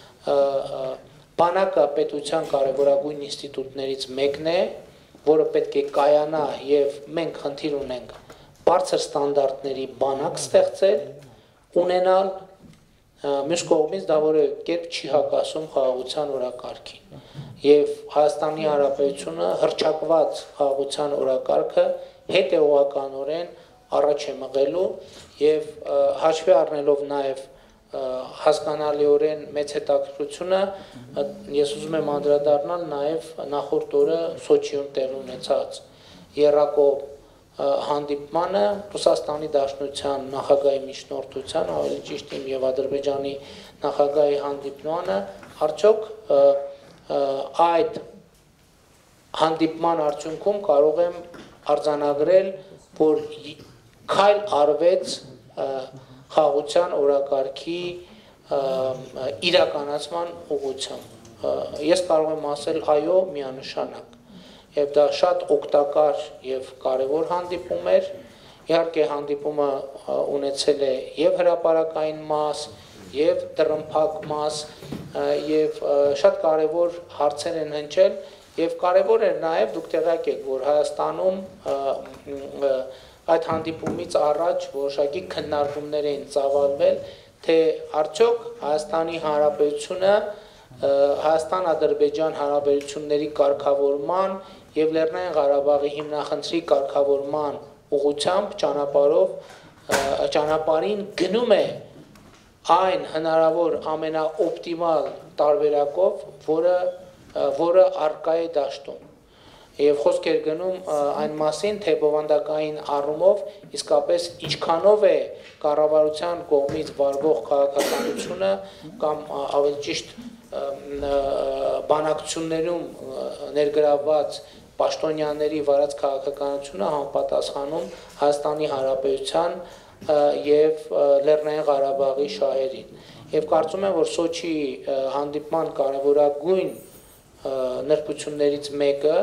A: Բանակը պետության կարևորագույն ինստիտուտներից մեկն է, որը պետք է կայանա եւ մենք խնդիր ունենք բարձր ստանդարտների բանակ ստեղծել, ունենալ, մյուս կողմից դա որևէ կերպ չի հակասում խաղաղության օրակարգին։ Եվ Հայաստանի Հանրապետությունը հռչակված խաղաղության օրակարգը հետեւողականորեն առաջ է մղելու եւ հաշվի առնելով նաեւ հասկանալիորեն մեծ հետաքրքրությունը ես ուզում եմ անդրադառնալ նաեւ նախորդ օրը Սոչիում տեղի ունեցած Երակո հանդիպմանը Ռուսաստանի Դաշնության նախագահի միջնորդության, ավելի ճիշտ իմ եւ Ադրբեջանի նախագահի հանդիպմանը, արդյոք այդ հանդիպման արդյունքում կարող եմ արձանագրել, որ քայլ արվեց խաղաղության օրակարգի իրականացման ուղղությամբ։ ես կարող եմ ասել այո միանշանակ։ Եվ դա շատ օգտակար եւ կարեւոր հանդիպում էր։ Իհարկե հանդիպումը ունեցել է եւ հրապարակային մաս, եւ տրմփակ մաս, եւ շատ կարեւոր հարցեր են հնչել, եւ կարեւոր էր նաեւ դուք տեղյակ եք, որ Հայաստանում այդ հանդիպումից առաջ որոշակի քննարկումներ էին ծավալվել, թե արդյոք Հայաստանի Հանրապետությունը Հայաստան-Ադրբեջան հարաբերությունների կարգավորման եւ Լեռնային Ղարաբաղի հիմնախնդրի կարգավորման ուղղությամբ ճանապարհով ճանապարհին գնում է այն հնարավոր ամենաօպտիմալ տարբերակով, որը որը առկա է դաշտում։ Եվ խոսք էր գնում այն մասին, թե բովանդակային առումով իսկապես ինչքանով է կառավարության կողմից վարվող քաղաքականությունը կամ ավելի ճիշտ բանակցություններում ներգրավված պաշտոնյաների վարած քաղաքականությունը համապատասխանում Հայաստանի Հանրապետության եւ Լեռնային Ղարաբաղի շահերին։ Եվ կարծում եմ, որ Սոչիի հանդիպման կարևորագույն նրբություններից մեկը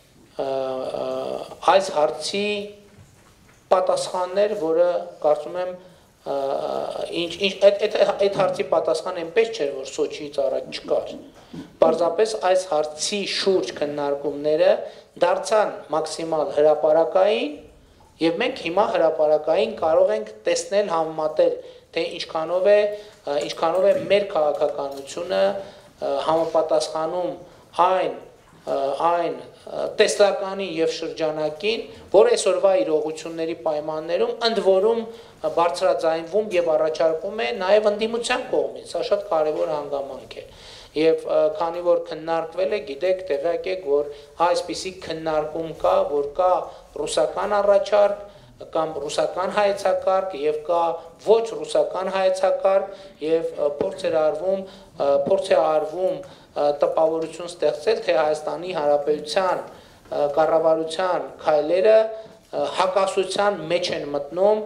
A: այս հարցի պատասխաններ, որը կարծում եմ ինչ ինչ այդ այդ հարցի պատասխանը այնպես չէր, որ Սոչիից առաջ չկար։ Պարզապես այս հարցի շուրջ քննարկումները դարձան մաքսիմալ հրապարակային, եւ մենք հիմա հրապարակային կարող ենք տեսնել համեմատել, թե ինչքանով է ինչքանով է մեր քաղաքականությունը համապատասխանում այն այն տեսլականի եւ շրջանակին, որ այսօրվա իրողությունների պայմաններում ընդ որում բարձրաձայնվում եւ առաջարկվում է նաեւ ընդդիմության կողմից, սա շատ կարեւոր հանգամանք է։ Եվ քանի որ քննարկվել է, գիտեք, տեղյակ եք, որ այսպիսի քննարկում կա, որ կա ռուսական առաջարկ կամ ռուսական հայեցակարգ եւ կա ոչ ռուսական հայեցակարգ եւ փորձ էր արվում, փորձ է արվում տպավորություն ստեղծել, թե Հայաստանի Հանրապետության կառավարության քայլերը հակասության մեջ են մտնում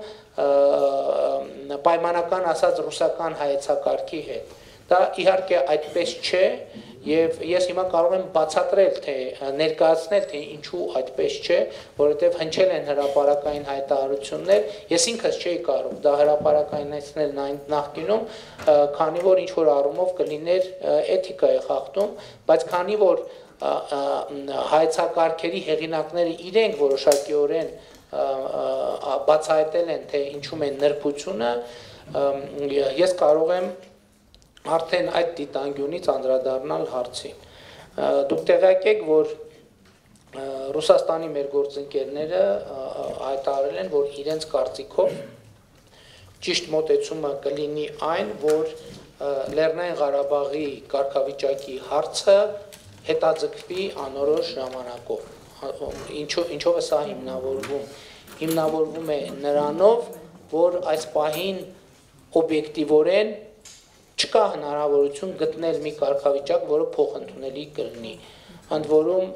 A: պայմանական ասած ռուսական հայեցակարգի հետ։ Դա իհարկե այդպես չէ, եւ ես հիմա կարող եմ բացատրել, թե ներկայացնել, թե ինչու այդպես չէ, որովհետեւ հնչել են հրապարակային հայտարարություններ, ես ինքս չէի կարող դա հրապարակայնացնել նախկինում, քանի որ ինչ որ առումով կլիներ էթիկա է խախտում, բայց քանի որ հայեցակարգերի հեղինակները իրենք որոշակիորեն բացահայտել են, թե ինչու են նրբությունը, ես կարող եմ արդեն այդ դիտանկյունից անդրադառնալ հարցին։ Դուք տեղյակ եք, որ Ռուսաստանի մեր գործընկերները հայտարարել են, որ իրենց կարծիքով ճիշտ մոտեցումը կլինի այն, որ Լեռնային Ղարաբաղի կարգավիճակի հարցը հետաձգվի անորոշ ժամանակով։ Ինչով ինչով է սա հիմնավորվում։ Հիմնավորվում է նրանով, որ այս պահին օբյեկտիվորեն չկա հնարավորություն գտնել մի կարգավիճակ, որը փոխընդունելի կլինի։ Ընդ որում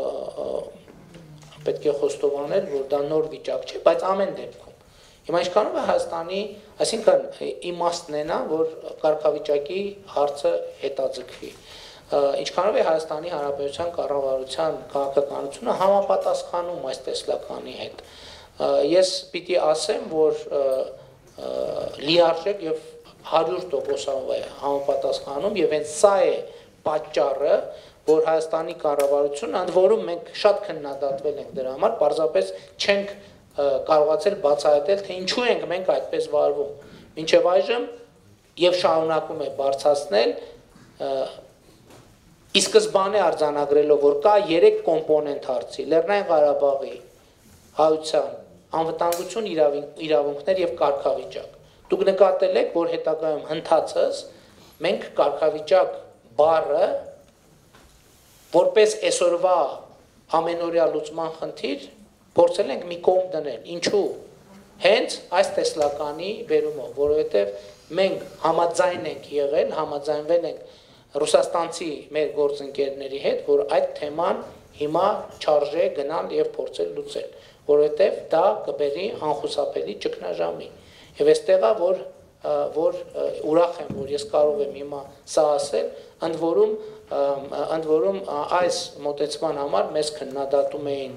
A: պետք է խոստովանել, որ դա նոր վիճակ չէ, բայց ամեն դեպքում։ Հիմա ինչքանով է Հայաստանի, այսինքն իմաստն է նա, որ կարգավիճակի հարցը հետաձգվի։ Ինչքանով է Հայաստանի Հանրապետության կառավարության քաղաքականությունը համապատասխանում այս տեսլականի հետ։ Ես պիտի ասեմ, որ լիարժեք եւ հարյուր տոկոսով է համապատասխանում եւ հենց սա է պատճառը, որ Հայաստանի կառավարությունը, ընդ որում մենք շատ քննադատվել ենք դրա համար, պարզապես չենք կարողացել բացահայտել, թե ինչու ենք մենք այդպես վարվում։ Մինչև այժմ եւ շարունակում է բարձրացնել ի սկզբանե արձանագրելով, որ կա երեք կոմպոնենտ հարցի՝ Լեռնային Ղարաբաղի, հայության, անվտանգություն, իրավունքներ եւ կարգավիճակ։ Դուք նկատել եք, որ հետագայում հնդածս մենք կարգավիճակ բառը որպես այսօրվա ամենօրյա լուծման խնդիր փորձել ենք մի կողմ դնել։ Ինչու՞։ Հենց այս տեսլականի բերումով, որովհետև մենք համաձայն ենք եղել, համաձայնվել ենք ռուսաստանցի մեր գործընկերների հետ, որ այդ թեման հիմա չարժե գնալ եւ փորձել լուծել, որովհետև դա կբերի անխուսափելի ճգնաժամի։ Եվ այստեղ է, որ որ ուրախ եմ, որ ես կարող եմ հիմա սա ասել, ընդ որում ընդ որում այս մոտեցման համար մեզ քննադատում էին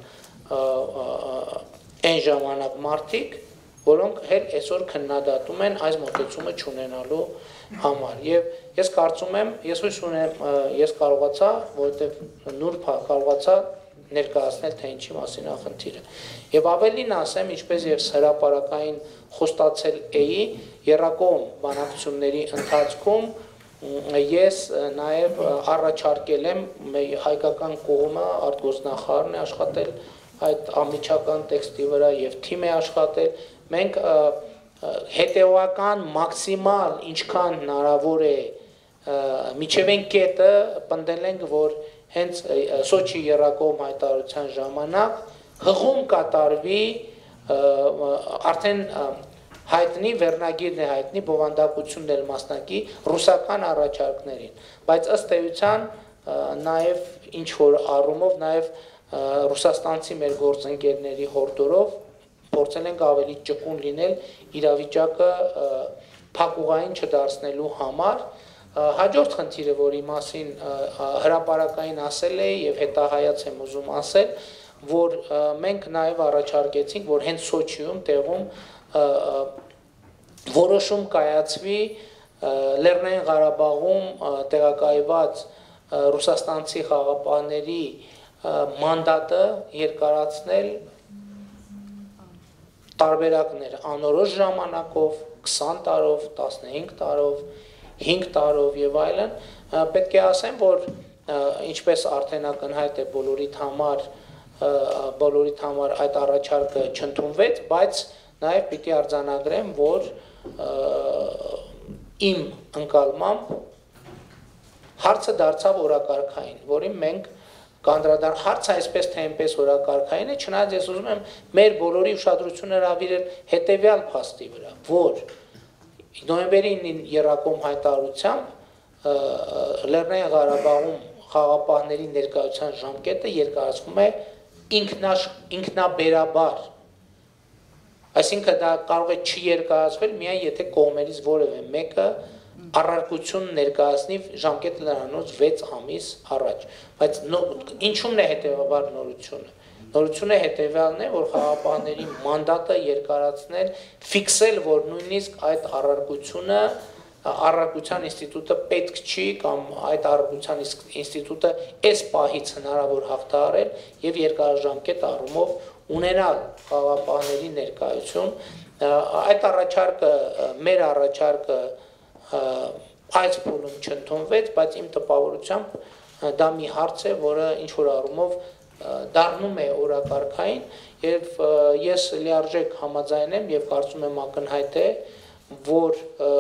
A: այն ժամանակ մարդիկ, որոնք հենց այսօր քննադատում են այս մոտեցումը չունենալու համար։ Եվ ես կարծում եմ, ես հույս ունեմ, ես կարողացա, որովհետև նուրբ կարողացա ներկայացնել, թե ինչի մասին է խնդիրը։ Եվ ավելին ասեմ, ինչպես ես հրապարակային խոստացել էի, եռակողմ բանակցությունների ընթացքում ես նաև առաջարկել եմ հայկական կողմը, արտգործնախարարն է աշխատել այդ անմիջական տեքստի վրա եւ թիմ է աշխատել, մենք հետեւական մաքսիմալ ինչքան հնարավոր է միջև այն կետը պնդել ենք, որ հենց Սոչի եռակողմ հայտարարության ժամանակ հղում կատարվի արդեն հայտնի վերնագիրն է հայտնի բովանդակությունն էլ մասնակի ռուսական առաջարկներին, բայց ըստ էության նաև ինչ որ առումով նաև ռուսաստանցի մեր գործընկերների հորդորով փորձել ենք ավելի ճկուն լինել իրավիճակը փակուղային չդարձնելու համար։ Հաջորդ խնդիրը, որի մասին հրապարակային ասել էի եւ հետահայաց եմ ուզում ասել, որ մենք նաև առաջարկեցինք, որ հենց Սոչիում տեղում որոշում կայացվի Լեռնային Ղարաբաղում տեղակայված ռուսաստանցի խաղաղապահների մանդատը երկարացնել տարբերակներ անորոշ ժամանակով, քսան տարով, տասնհինգ տարով, հինգ տարով եւ այլն, պետք է ասեմ, որ ինչպես արդեն ակնհայտ է բոլորիդ համար, բոլորիդ համար այդ առաջարկը չընդունվեց, բայց նաև պիտի արձանագրեմ, որ իմ ընկալմամբ հարցը դարձավ օրակարգային, որին մենք կանդրադառնանք, հարցը այսպես թե այնպես օրակարգային է, չնայած ես ուզում եմ մեր բոլորի ուշադրությունը հրավիրել հետևյալ փաստի վրա, որ նոյեմբերի ինին եռակողմ հայտարարությամբ Լեռնային Ղարաբաղում խաղաղապահների ներկայության ժամկետը երկարացվում է ինքնաբերաբար, այսինքն դա կարող է չերկարացվել միայն եթե կողմերից որևէ մեկը առարկություն ներկայացնի ժամկետը նրանից վեց ամիս առաջ, բայց ինչու՞մն է հետևաբար նորությունը։ Նորությունը հետևյալն է, որ խաղաղապահների մանդատը երկարացնել, ֆիքսել, որ նույնիսկ այդ առարկությունը, առարկության ինստիտուտը պետք չի կամ այդ առարկության ինստիտուտը այս պահից հնարավոր հաղթահարել եւ երկարաժամկետ առումով ունենալ խաղաղապահների ներկայություն։ Այդ առաջարկը, մեր առաջարկը այս փուլում չընդունվեց, բայց իմ տպավորությամբ դա մի հարց է, որը ինչ որ առումով դառնում է օրակարգային եւ ես լիարժեք համաձայն եմ եւ կարծում եմ ակնհայտ է, որ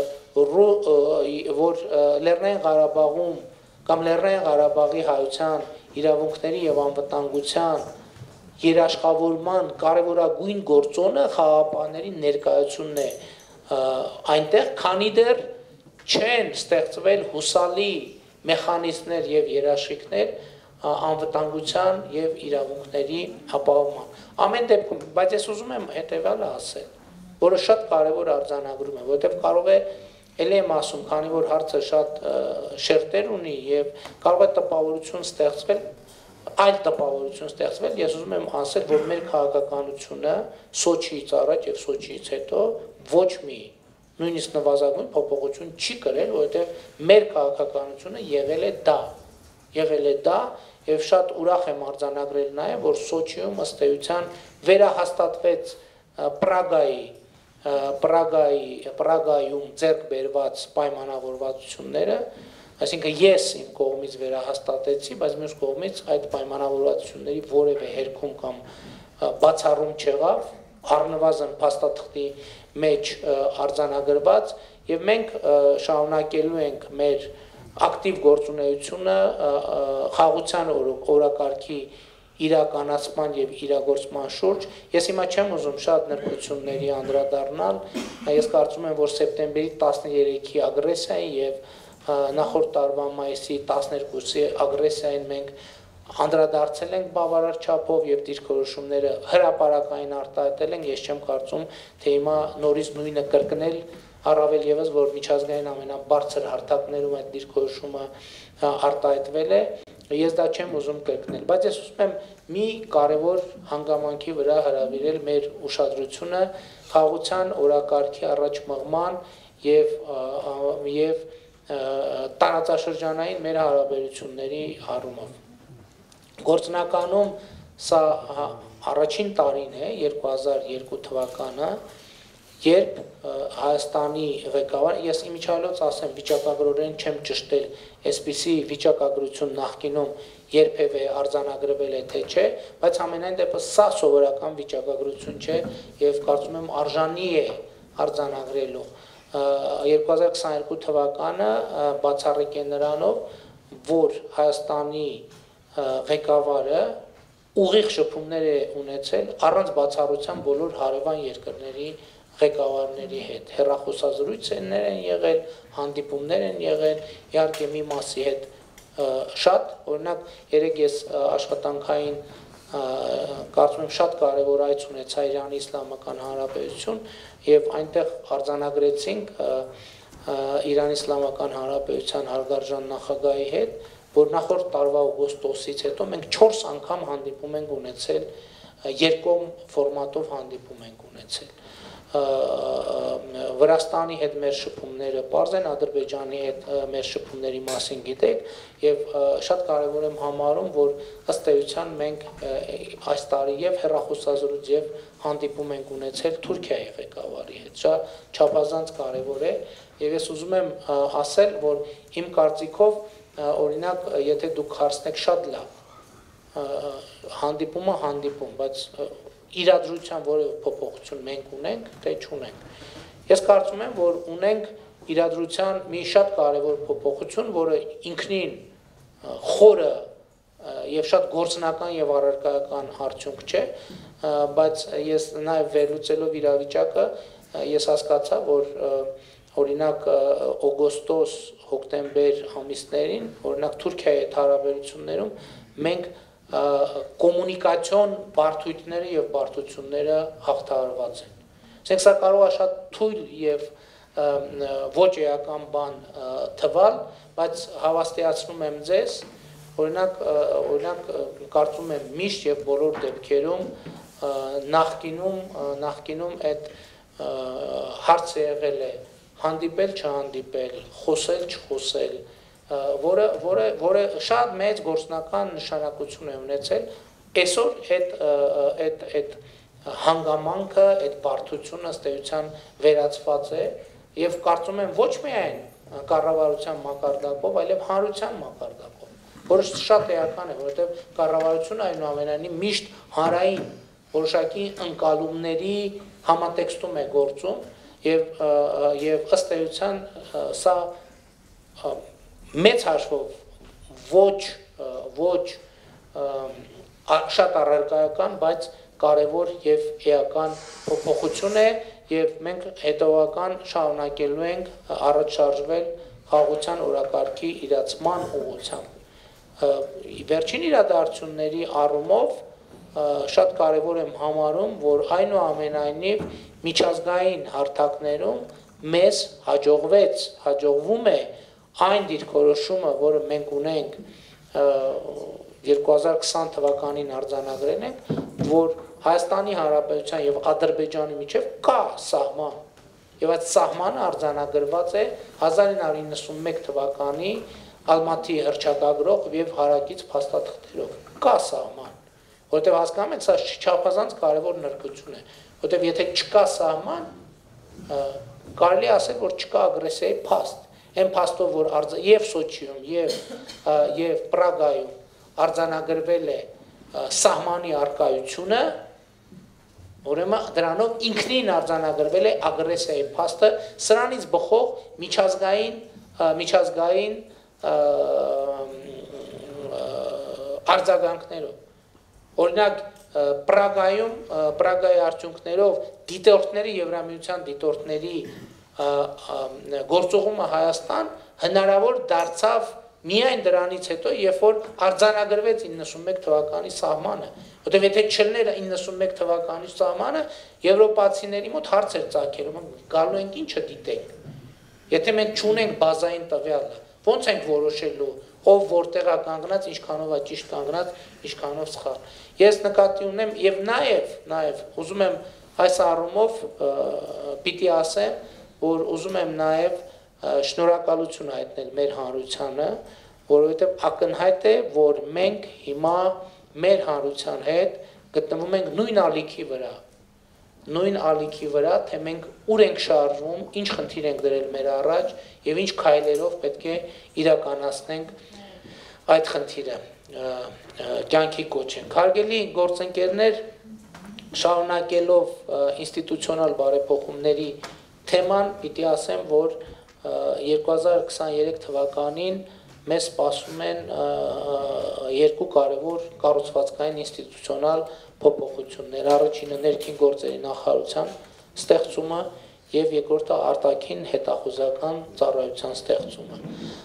A: որ Լեռնային Ղարաբաղում կամ Լեռնային Ղարաբաղի հայության իրավունքների եւ անվտանգության երաշխավորման կարևորագույն գործոնը խաղաղապահների ներկայությունն է այնտեղ, քանի դեռ չեն ստեղծվել հուսալի մեխանիզմներ եւ երաշխիքներ անվտանգության եւ իրավունքների ապահովման։ Ամեն դեպքում, բայց ես ուզում եմ հետեւյալը ասել, որը շատ կարեւոր արձանագրում է, որովհետեւ կարող է ելի եմ ասում, քանի որ հարցը շատ շերտեր ունի եւ կարող է տպավորություն ստեղծվել, այլ տպավորություն ստեղծվել, ես ուզում եմ ասել, որ մեր քաղաքականությունը Սոչիից առաջ եւ Սոչիից հետո ոչ մի նույնիսկ նվազագույն փոփոխություն չի կրել, որովհետև մեր քաղաքականությունը եղել է դա, եղել է դա եւ շատ ուրախ եմ արձանագրել նաեւ, որ Սոչիում ըստ էության վերահաստատվեց Պրագայի Պրագայի Պրագայում ձեռք բերված պայմանավորվածությունները, այսինքն ես իմ կողմից վերահաստատեցի, բայց մյուս կողմից այդ պայմանավորվածությունների որևէ հերքում կամ բացառում չեղավ, առնվազն փաստաթղթի մեջ արձանագրված եւ մենք շարունակելու ենք մեր ակտիվ գործունեությունը խաղաղության օրակարգի իրականացման եւ իրագործման շուրջ։ Ես հիմա չեմ ուզում շատ նրբությունների անդրադառնալ, ես կարծում եմ, որ սեպտեմբերի տասներեքի ագրեսիային եւ նախորդ տարվա մայիսի տասներկուսի ագրեսիային մենք անդրադարձել ենք բավարար չափով եւ դիրքորոշումները հրապարակային արտահայտել ենք, ես չեմ կարծում, թե հիմա նորից նույնը կրկնել առավել ևս որ միջազգային ամենաբարձր հարթակներում այդ դիրքորոշումը արտահայտվել է, ես դա չեմ ուզում կրկնել, բայց ես ուզում եմ մի կարևոր հանգամանքի վրա հրավիրել մեր ուշադրությունը խաղաղության օրակարգի առաջ մղման եւ եւ տարածաշրջանային մեր հարաբերությունների առումով։ Գործնականում սա առաջին տարին է երկու հազար երկու թվականը, երբ Հայաստանի ղեկավար, ես իմիջիայլոց ասեմ, վիճակագրորեն չեմ ճշտել, այսպիսի վիճակագրություն նախկինում երբևէ արձանագրվել է թե չէ, բայց ամենայն դեպս սա սովորական վիճակագրություն չէ եւ կարծում եմ արժանի է արձանագրելու։ երկու հազար քսաներկու թվականը բացառիկ է նրանով, որ Հայաստանի ղեկավարը ուղիղ շփումներ է ունեցել առանց բացառության բոլոր հարևան երկրների ղեկավարների հետ, հեռախոսազրույցներ են եղել, հանդիպումներ են եղել, իհարկե մի մասի հետ շատ, օրինակ երեք ես աշխատանքային կարծում եմ շատ կարևոր այց ունեցա Իրանի Իսլամական Հանրապետություն եւ այնտեղ արձանագրեցինք Իրանի Իսլամական Հանրապետության հարգարժան նախագահի հետ, որ նախորդ տարվա օգոստոսից հետո մենք չորս անգամ հանդիպում ենք ունեցել, երկկողմ ֆորմատով հանդիպում ենք ունեցել։ Վրաստանի հետ մեր շփումները պարզ են, Ադրբեջանի հետ մեր շփումների մասին գիտեք եւ շատ կարեւոր եմ համարում, որ ըստ էության մենք այս տարի եւ հեռախոսազրույց եւ հանդիպում ենք ունեցել Թուրքիայի ղեկավարի հետ։ Շատ չափազանց կարեւոր է եւ ես ուզում եմ ասել, որ իմ կարծիքով օրինակ եթե դուք հարցնեք շատ լավ հանդիպումը հանդիպում, բայց իրադրության որևէ փոփոխություն մենք ունենք, թե չունենք։ Ես կարծում եմ, որ ունենք իրադրության մի շատ կարևոր փոփոխություն, որը ինքնին խորը եւ շատ գործնական եւ առարկայական արդյունք չէ, բայց ես նաեւ վերլուծելով իրավիճակը ես հասկացա, որ օրինակ օգոստոս, հոկտեմբեր ամիսներին, օրինակ Թուրքիայի հետ հարաբերություններում մենք կոմունիկացիոն բարդությունները եւ բարդությունները հաղթահարված են։ Ասենք սա կարող է շատ թույլ եւ ոչ էական բան թվալ, բայց հավաստիացնում եմ ձեզ, օրինակ օրինակ կարծում եմ միշտ եւ բոլոր դեպքերում նախկինում նախկինում այդ հարցը եղել է հանդիպել, չհանդիպել, խոսել, չխոսել, որը որը որը շատ մեծ գործնական նշանակություն է ունեցել, այսօր այդ այդ այդ հանգամանքը, այդ բարդությունը ըստ էության վերացված է եւ կարծում եմ ոչ միայն կառավարության մակարդակով, այլև հանրության մակարդակով, որը շատ էական է, որովհետեւ կառավարությունը այնուամենայնիվ միշտ հանրային որոշակի ընկալումների համատեքստում է գործում եւ եւ ըստ էության սա մեծ հաշվով ոչ ոչ շատ առարկայական, բայց կարևոր եւ էական փոփոխություն է եւ մենք հետեւական շարունակելու ենք առաջ շարժվել խաղաղության օրակարգի իրացման ուղղությամբ։ Վերջին իրադարձությունների առումով շատ կարևոր եմ համարում, որ այնուամենայնիվ միջազգային հարթակներում մեզ հաջողվեց, հաջողվում է այն դիրքորոշումը, որը մենք ունենք երկու հազար քսան թվականին արձանագրել ենք, որ Հայաստանի Հանրապետության եւ Ադրբեջանի միջեւ կա սահման, եւ այդ սահմանը արձանագրված է հազար ինը հարյուր իննսունմեկ թվականի Ալմատի հռչակագրով եւ հարակից փաստաթղթերով կա սահման, որտեղ հասկանում եք, սա չափազանց կարևոր նրբություն է, որտեղ եթե չկա սահման, կարելի ասել, որ չկա ագրեսիայի փաստ, այն փաստով, որ եւ Սոչիում եւ եւ Պրագայում արձանագրվել է սահմանի արկայությունը, ուրեմն դրանով ինքնին արձանագրվել է ագրեսիայի փաստը, սրանից բխող միջազգային միջազգային արձագանքներով։ Օրինակ Պրագայում Պրագայի արդյունքներով դիտորդների Եվրամիության դիտորդների գործողումը Հայաստան հնարավոր դարձավ միայն դրանից հետո, երբ որ արձանագրվեց իննսունմեկ թվականի սահմանը, որտեղ եթե չլներ իննսունմեկ թվականի սահմանը, եվրոպացիների մոտ հարց էր ծագելու, գալու ենք ինչը դիտենք։ Եթե մենք չունենք բազային տվյալը, ո՞նց ենք որոշելու, ով որտեղ է կանգնած, ինչքանով է ճիշտ կանգնած, ինչքանով սխալ։ Ես նկատի ունեմ եւ նաեւ, նաեւ ուզում եմ այս առումով պիտի ասեմ, որ ուզում եմ նաեւ շնորհակալություն հայտնել մեր հանրությանը, որովհետեւ ակնհայտ է, որ մենք հիմա մեր հանրության հետ գտնվում ենք նույն ալիքի վրա, նույն ալիքի վրա, թե մենք ուր ենք շարժվում, ինչ խնդիր ենք դրել մեր առաջ եւ ինչ քայլերով պետք է իրականացնենք այդ խնդիրը կյանքի կոչենք։ Հարգելի գործընկերներ, շարունակելով ինստիտուցիոնալ բարեփոխումների թեման, պիտի ասեմ, որ երկու հազար քսաներեք թվականին մեզ սպասում են երկու կարևոր կառուցվածքային ինստիտուցիոնալ փոփոխություններ։ Առաջինը ներքին գործերի նախարարության ստեղծումը եւ երկրորդը արտաքին հետախուզական ծառայության ստեղծումը։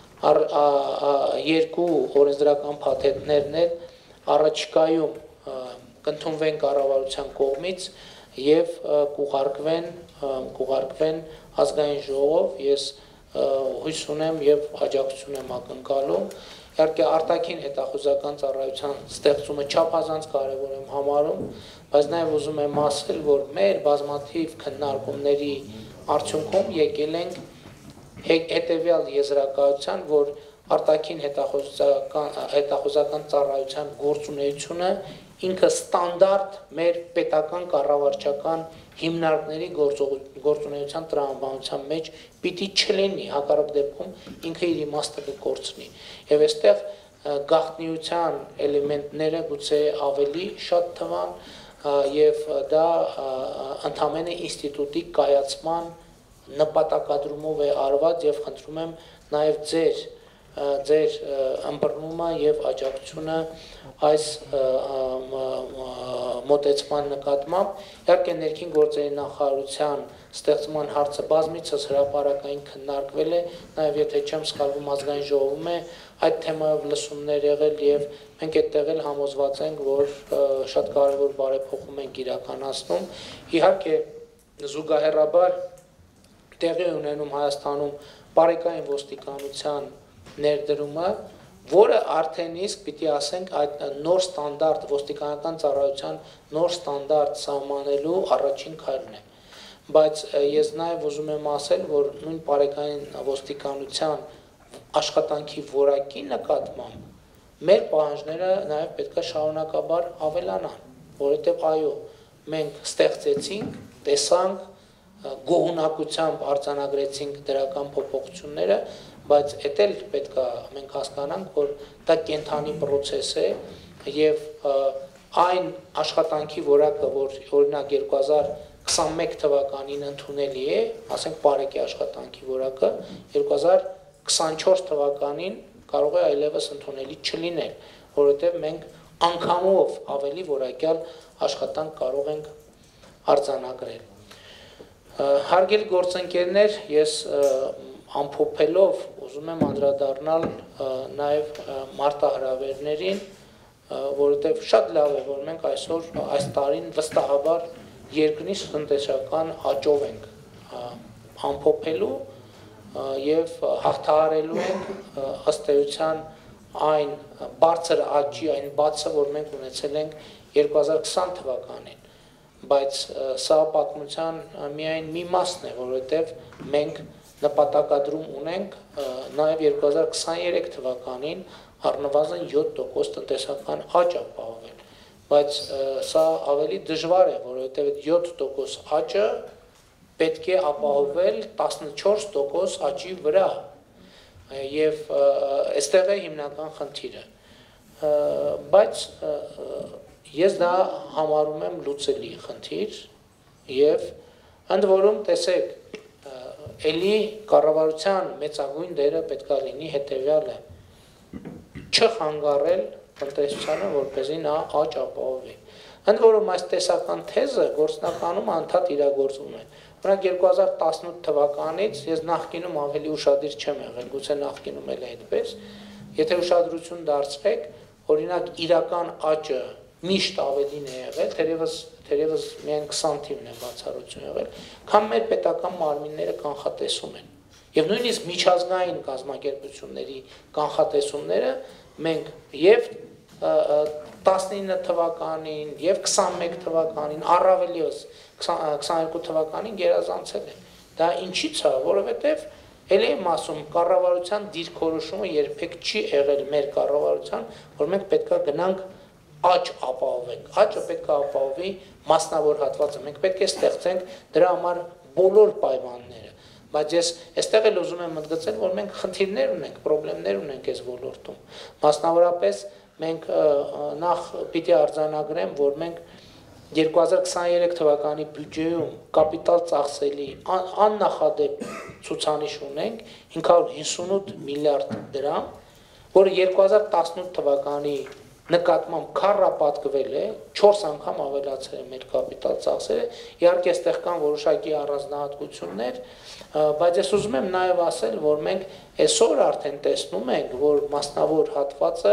A: Երկու օրենսդրական փաթեթներն էլ առաջիկայում կընդունվեն կառավարության կողմից եւ կուղարկվեն կուղարկվեն ազգային ժողով։ Ես հույս ունեմ եւ աջակցություն եմ ակնկալում։ Իհարկե արտաքին հետախուզական ծառայության ստեղծումը չափազանց կարևոր եմ համարում, բայց նաեւ ուզում եմ ասել, որ մեր բազմաթիվ քննարկումների արդյունքում եկել ենք հետեւյալ եզրակացության, որ արտաքին հետախուզական հետախուզական ծառայության գործունեությունը ինքը ստանդարտ մեր պետական կառավարչական հիմնարկների գործունեության տրամաբանության մեջ պիտի չլինի, հակառակ դեպքում ինքը իր իմաստը կկորցնի։ Եվ այստեղ գաղտնիության էլեմենտները գուցե ավելի շատ թվան եւ դա ընդհանրապես ինստիտուտի կայացման նպատակադրումով է արված եւ խնդրում եմ նաեւ ձեր ձեր ըմբռնումը եւ աջակցությունը այս մոտեցման նկատմամբ։ Իհարկե ներքին գործերի նախարարության ստեղծման հարցը բազմիցս հրապարակային քննարկվել է, նաեւ եթե չեմ սխալվում ազգային ժողովում է այդ թեմայով լսումներ եղել եւ մենք այդտեղ էլ համոզված ենք, որ շատ կարեւոր բարեփոխում ենք իրականացնում։ Իհարկե զուգահեռաբար տեղի ունենում Հայաստանում բարեկային ոստիկանության ներդրումը, որը արդեն իսկ պիտի ասենք այդ նոր ստանդարտ ոստիկանական ծառայության նոր ստանդարտ սահմանելու առաջին քայլն է։ Բայց ես նաև ուզում եմ ասել, որ նույն բարեկային ոստիկանության աշխատանքի որակի նկատմամբ մեր պահանջները նաև պետք է շարունակաբար ավելանան, որովհետև այո, մենք ստեղծեցինք, տեսանք, գոհունակությամբ արձանագրեցինք դրական փոփոխությունները, բայց էդ էլ պետք է մենք հասկանանք, որ դա կենթանի process է եւ այն աշխատանքի որակը, որ օրինակ երկու հազար քսաներեք թվականին ընդունելի է, ասենք բարեկի աշխատանքի որակը, երկու հազար քսանչորս թվականին կարող է այլևս ընդունելի չլինել, որովհետեւ մենք անգամով ավելի որակյալ աշխատանք կարող ենք արձանագրել։ Հարգելի գործընկերներ, ես ամփոփելով ուզում եմ անդրադառնալ նաև մարտահրավերներին, որովհետև շատ լավ է, որ մենք այսօր այս տարին վստահաբար երկնից տնտեսական աճով ենք ամփոփելու եւ հաղթահարելու ենք ըստ էության այն բարձր աճի, այն բացը, որ մենք ունեցել ենք երկու հազար քսան թվականին, բայց սա պատմության միայն մի մասն է, որովհետև մենք նպատակադրում ունենք նաև երկու հազար քսաներեք թվականին առնվազն յոթ տոկոս տնտեսական աճ ապահովել, բայց սա ավելի դժվար է, որովհետև յոթ տոկոս աճը պետք է ապահովել տասնչորս տոկոս աճի վրա եւ այստեղ է հիմնական խնդիրը, բայց ես դա համարում եմ լուծելի խնդիր եւ ընդ որում տեսեք էլի կառավարության մեծագույն դերը պետք է լինի հետեւյալը չխանգարել տնտեսությանը, որպեսզի նա աճ ապահովի։ Ընդ որում այս տեսական թեզը գործնականում անդադ իրագործվում է։ Օրինակ երկու հազար տասնութ թվականից ես նախկինում ավելի ուշադիր չեմ եղել, գուցե նախկինում էլ է այդպես, եթե ուշադրություն դարձրեք, օրինակ իրական աճը միշտ ավելին է եղել, թերևս թերևս միայն քսան թիվն է բացառություն եղել, քան մեր պետական մարմինները կանխատեսում են։ Եվ նույնիսկ միջազգային կազմակերպությունների կանխատեսումները մենք եւ տասնինը թվականին եւ քսանմեկ թվականին, առավել ևս քսաներկու թվականին գերազանցել են։ Դա ինչի՞ց է, որովհետեւ ելի եմ ասում, կառավարության դիրքորոշումը երբեք չի եղել մեր կառավարության, որ մենք պետք է գնանք աճ ապահովենք։ Աճը պետք է ապահովի մասնավոր հատվածը։ Մենք պետք է ստեղծենք դրա համար բոլոր պայմանները։ Բայց ես այստեղ էլ ուզում եմ ընդգծել, որ մենք խնդիրներ ունենք, խնդիրներ ունենք այս ոլորտում։ Մասնավորապես մենք նախ պիտի արձանագրեմ, որ մենք երկու հազար քսաներեք թվականի բյուջեում կապիտալ ծախսելի աննախադեպ ցուցանիշ ունենք հինգ հարյուր հիսունութ միլիարդ դրամ, որը երկու հազար տասնութ թվականի նկատմամբ քառապատկվել է, չորս անգամ ավելացել է մեր կապիտալ ծախսերը, իհարկե այստեղ կան որոշակի առանձնահատկություններ, բայց ես ուզում եմ նաև ասել, որ մենք այսօր արդեն տեսնում ենք, որ մասնավոր հատվածը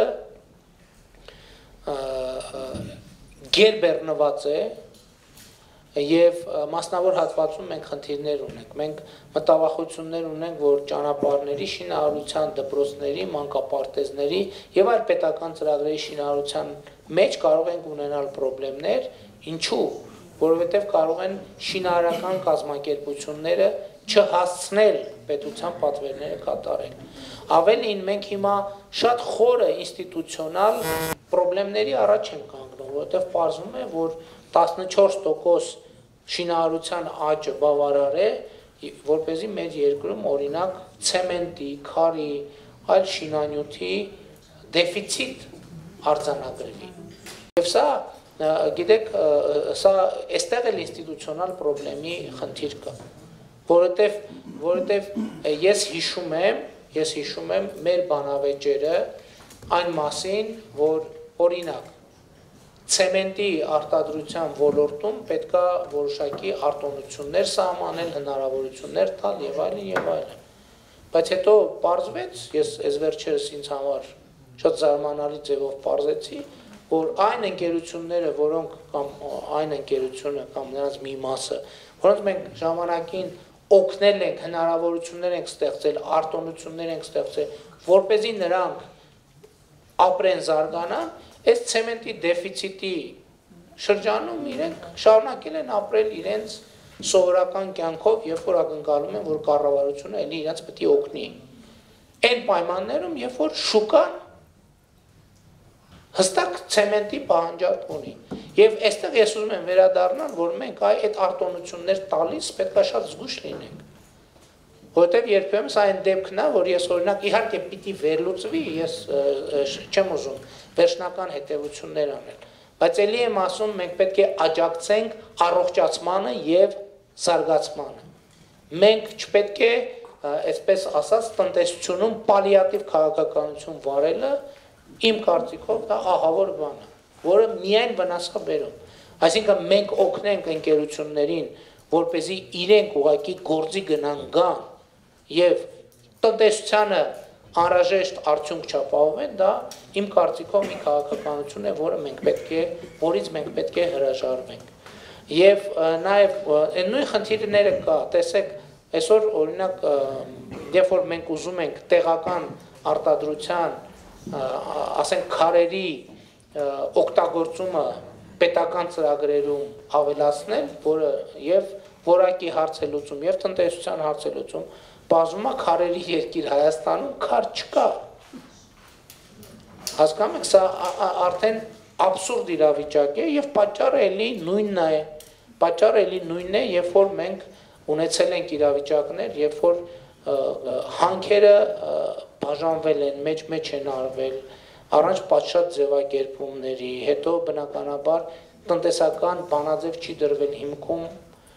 A: գերբեռնված է եւ մասնավոր հատվածում մենք խնդիրներ ունենք։ Մենք մտավախություններ ունենք, որ ճանապարհների շինարարության, դպրոցների, մանկապարտեզների եւ այլ պետական ծրագրերի շինարարության մեջ կարող ենք ունենալ խնդիրներ, ինչու, որովհետեւ կարող են շինարարական կազմակերպությունները չհասցնել պետության պատվերները կատարել։ Ավելին մենք հիմա շատ խորը ինստիտուցիոնալ խնդիրների առաջ ենք կանգնում, որովհետեւ պարզվում է, որ տասնչորս տոկոս շինարարության աճը բավարար է, որպեսզի մեր երկրում օրինակ ցեմենտի, քարի, այլ շինանյութի դեֆիցիտ արձանագրվի։ Եվ սա, գիտեք, սա այստեղ էլ ինստիտուցիոնալ խնդրի խնդիր կա, որովհետև որովհետև ես հիշում եմ, ես հիշում եմ մեր բանավեճերը այն մասին, որ օրինակ ցեմենտի արտադրության ոլորտում պետք է որոշակի արտոնություններ սահմանել, հնարավորություններ տալ եւ այլն եւ այլն։ Բայց հետո պարզվեց, ես այս վերջերս ինձ համար շատ զարմանալի ձևով պարզեցի, որ այն ընկերությունները, որոնք կամ այն ընկերությունը կամ նրանց մի մասը, որոնց մենք ժամանակին օգնել ենք, հնարավորություններ ենք ստեղծել, արտոնություններ ենք ստեղծել, որպեսզի նրանք ապրեն, զարգանան, այս ցեմենտի դեֆիցիտի շրջանում իրենք շարունակել են ապրել իրենց սովորական կյանքով, երբ որ ակնկալում են, որ կառավարությունը էլի իրենց պետք է օգնի։ Այն պայմաններում, երբ որ շուկան հստակ ցեմենտի պահանջարկ ունի։ Եվ այստեղ ես ուզում եմ վերադառնալ, որ մենք այդ արտոնություններ տալիս պետք է շատ զգույշ լինենք։ Որտեւ երբեմն սա այն դեպքն է, որ ես օրինակ իհարկե պիտի վերլուծվի, ես չեմ ուզում վերջնական հետևություններ անել, բայց ելի եմ ասում, մենք պետք է աջակցենք առողջացմանը եւ զարգացմանը։ Մենք չպետք է, այսպես ասած, տնտեսությունում պալիատիվ քաղաքականություն վարելը իմ կարծիքով դա ահավոր բան է, որը միայն վնաս է բերում։ Այսինքն մենք օգնենք ընկերություններին, որպեսզի իրենք ուղղակի գործի գնան գան եւ տնտեսությանը անհրաժեշտ արդյունք չապահովեն, դա իմ կարծիքով մի քաղաքականություն է, որը մենք պետք է, որից մենք պետք է հրաժարվենք։ Եվ նաեւ այն նույն խնդիրները կա, տեսեք, այսօր օրինակ, երբ որ մենք ուզում ենք տեղական արտադրության, ասենք քարերի օգտագործումը պետական ծրագրերում ավելացնել, որը եւ որակի հարցելուծում եւ տնտեսության հարցելուծում, բազում է քարերի երկիր Հայաստանում քար չկա։ Հասկանում եք, սա արդեն աբսուրդ իրավիճակ է եւ պատճառը էլի նույնն է։ Պատճառը էլի նույնն է, երբ որ մենք ունեցել ենք իրավիճակներ, երբ որ հանքերը բաժանվել են, մեջ-մեջ են արվել, առանց պատշաճ ձևակերպումների, հետո բնականաբար տնտեսական բանաձև չի դրվել հիմքում,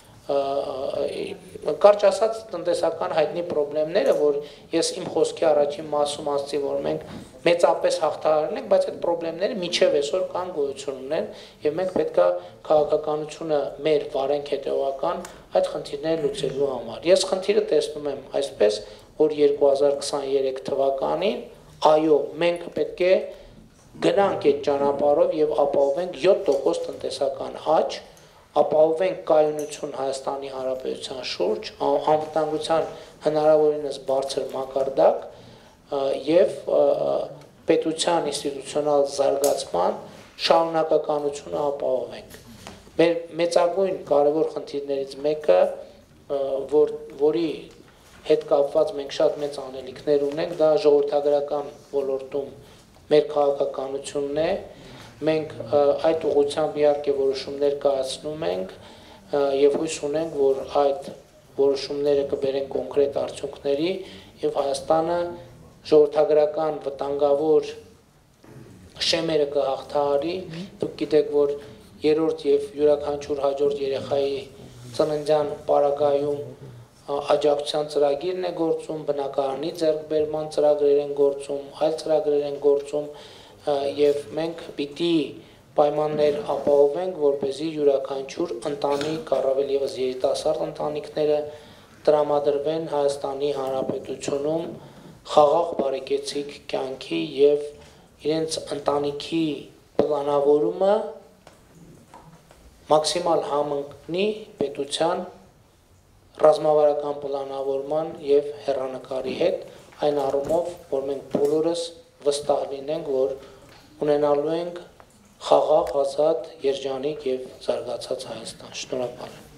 A: կարճ ասած տնտեսական հայտնի խնդիրները, որ ես իմ խոսքի առաջին մասում ասացի, որ մենք մեծապես հաղթահարել ենք, բայց այդ խնդիրները մինչև այսօր կան, գոյություն ունեն, եւ մենք պետք է քաղաքականությունը մեր վարենք հետեւական այդ խնդիրները լուծելու համար։ Ես խնդիրը տեսնում եմ այսպես, որ երկու հազար քսաներեք թվականին այո, մենք պետք է գնանք այդ ճանապարհով եւ ապահովենք յոթ տոկոս տնտեսական աճ, ապահովենք կայունություն Հայաստանի Հանրապետության շուրջ, անվտանգության հնարավորինս բարձր մակարդակ եւ պետության ինստիտուցիոնալ զարգացման շարունակականությունը ապահովենք։ Մեր մեծագույն կարևոր խնդիրներից մեկը, որ որի հետ կապված մենք շատ մեծ անելիքներ ունենք, դա ժողովրդագրական ոլորտում մեր քաղաքականությունն է։ Մենք այդ ուղղությամբ իհարկե որոշումներ կայացնում ենք եւ հույս ունենք, որ այդ որոշումները կբերեն կոնկրետ արդյունքների եւ Հայաստանը ժողովրդագրական վտանգավոր շեմերը կհաղթահարի։ Դուք գիտեք, որ երրորդ եւ յուրաքանչյուր հաջորդ երեխայի ծննդյան պարագայում աջակցության ծրագիրն է գործում, բնակարանի ձեռքբերման ծրագրեր են գործում, այլ ծրագրեր են գործում եւ մենք պիտի պայմաններ ապահովենք, որպեսզի յուրաքանչյուր ընտանիք, առավել եւս երիտասարդ ընտանիքները տրամադրվեն Հայաստանի Հանրապետությունում խաղաղ բարեկեցիկ կյանքի եւ իրենց ընտանիքի պլանավորումը մաքսիմալ համընկնի պետության ռազմավարական պլանավորման եւ հեռանկարի հետ, այն առումով, որ մենք բոլորս վստահ լինենք, որ ունենալու ենք խաղաղ, ազատ, երջանիկ եւ զարգացած Հայաստան։ Շնորհակալ եմ։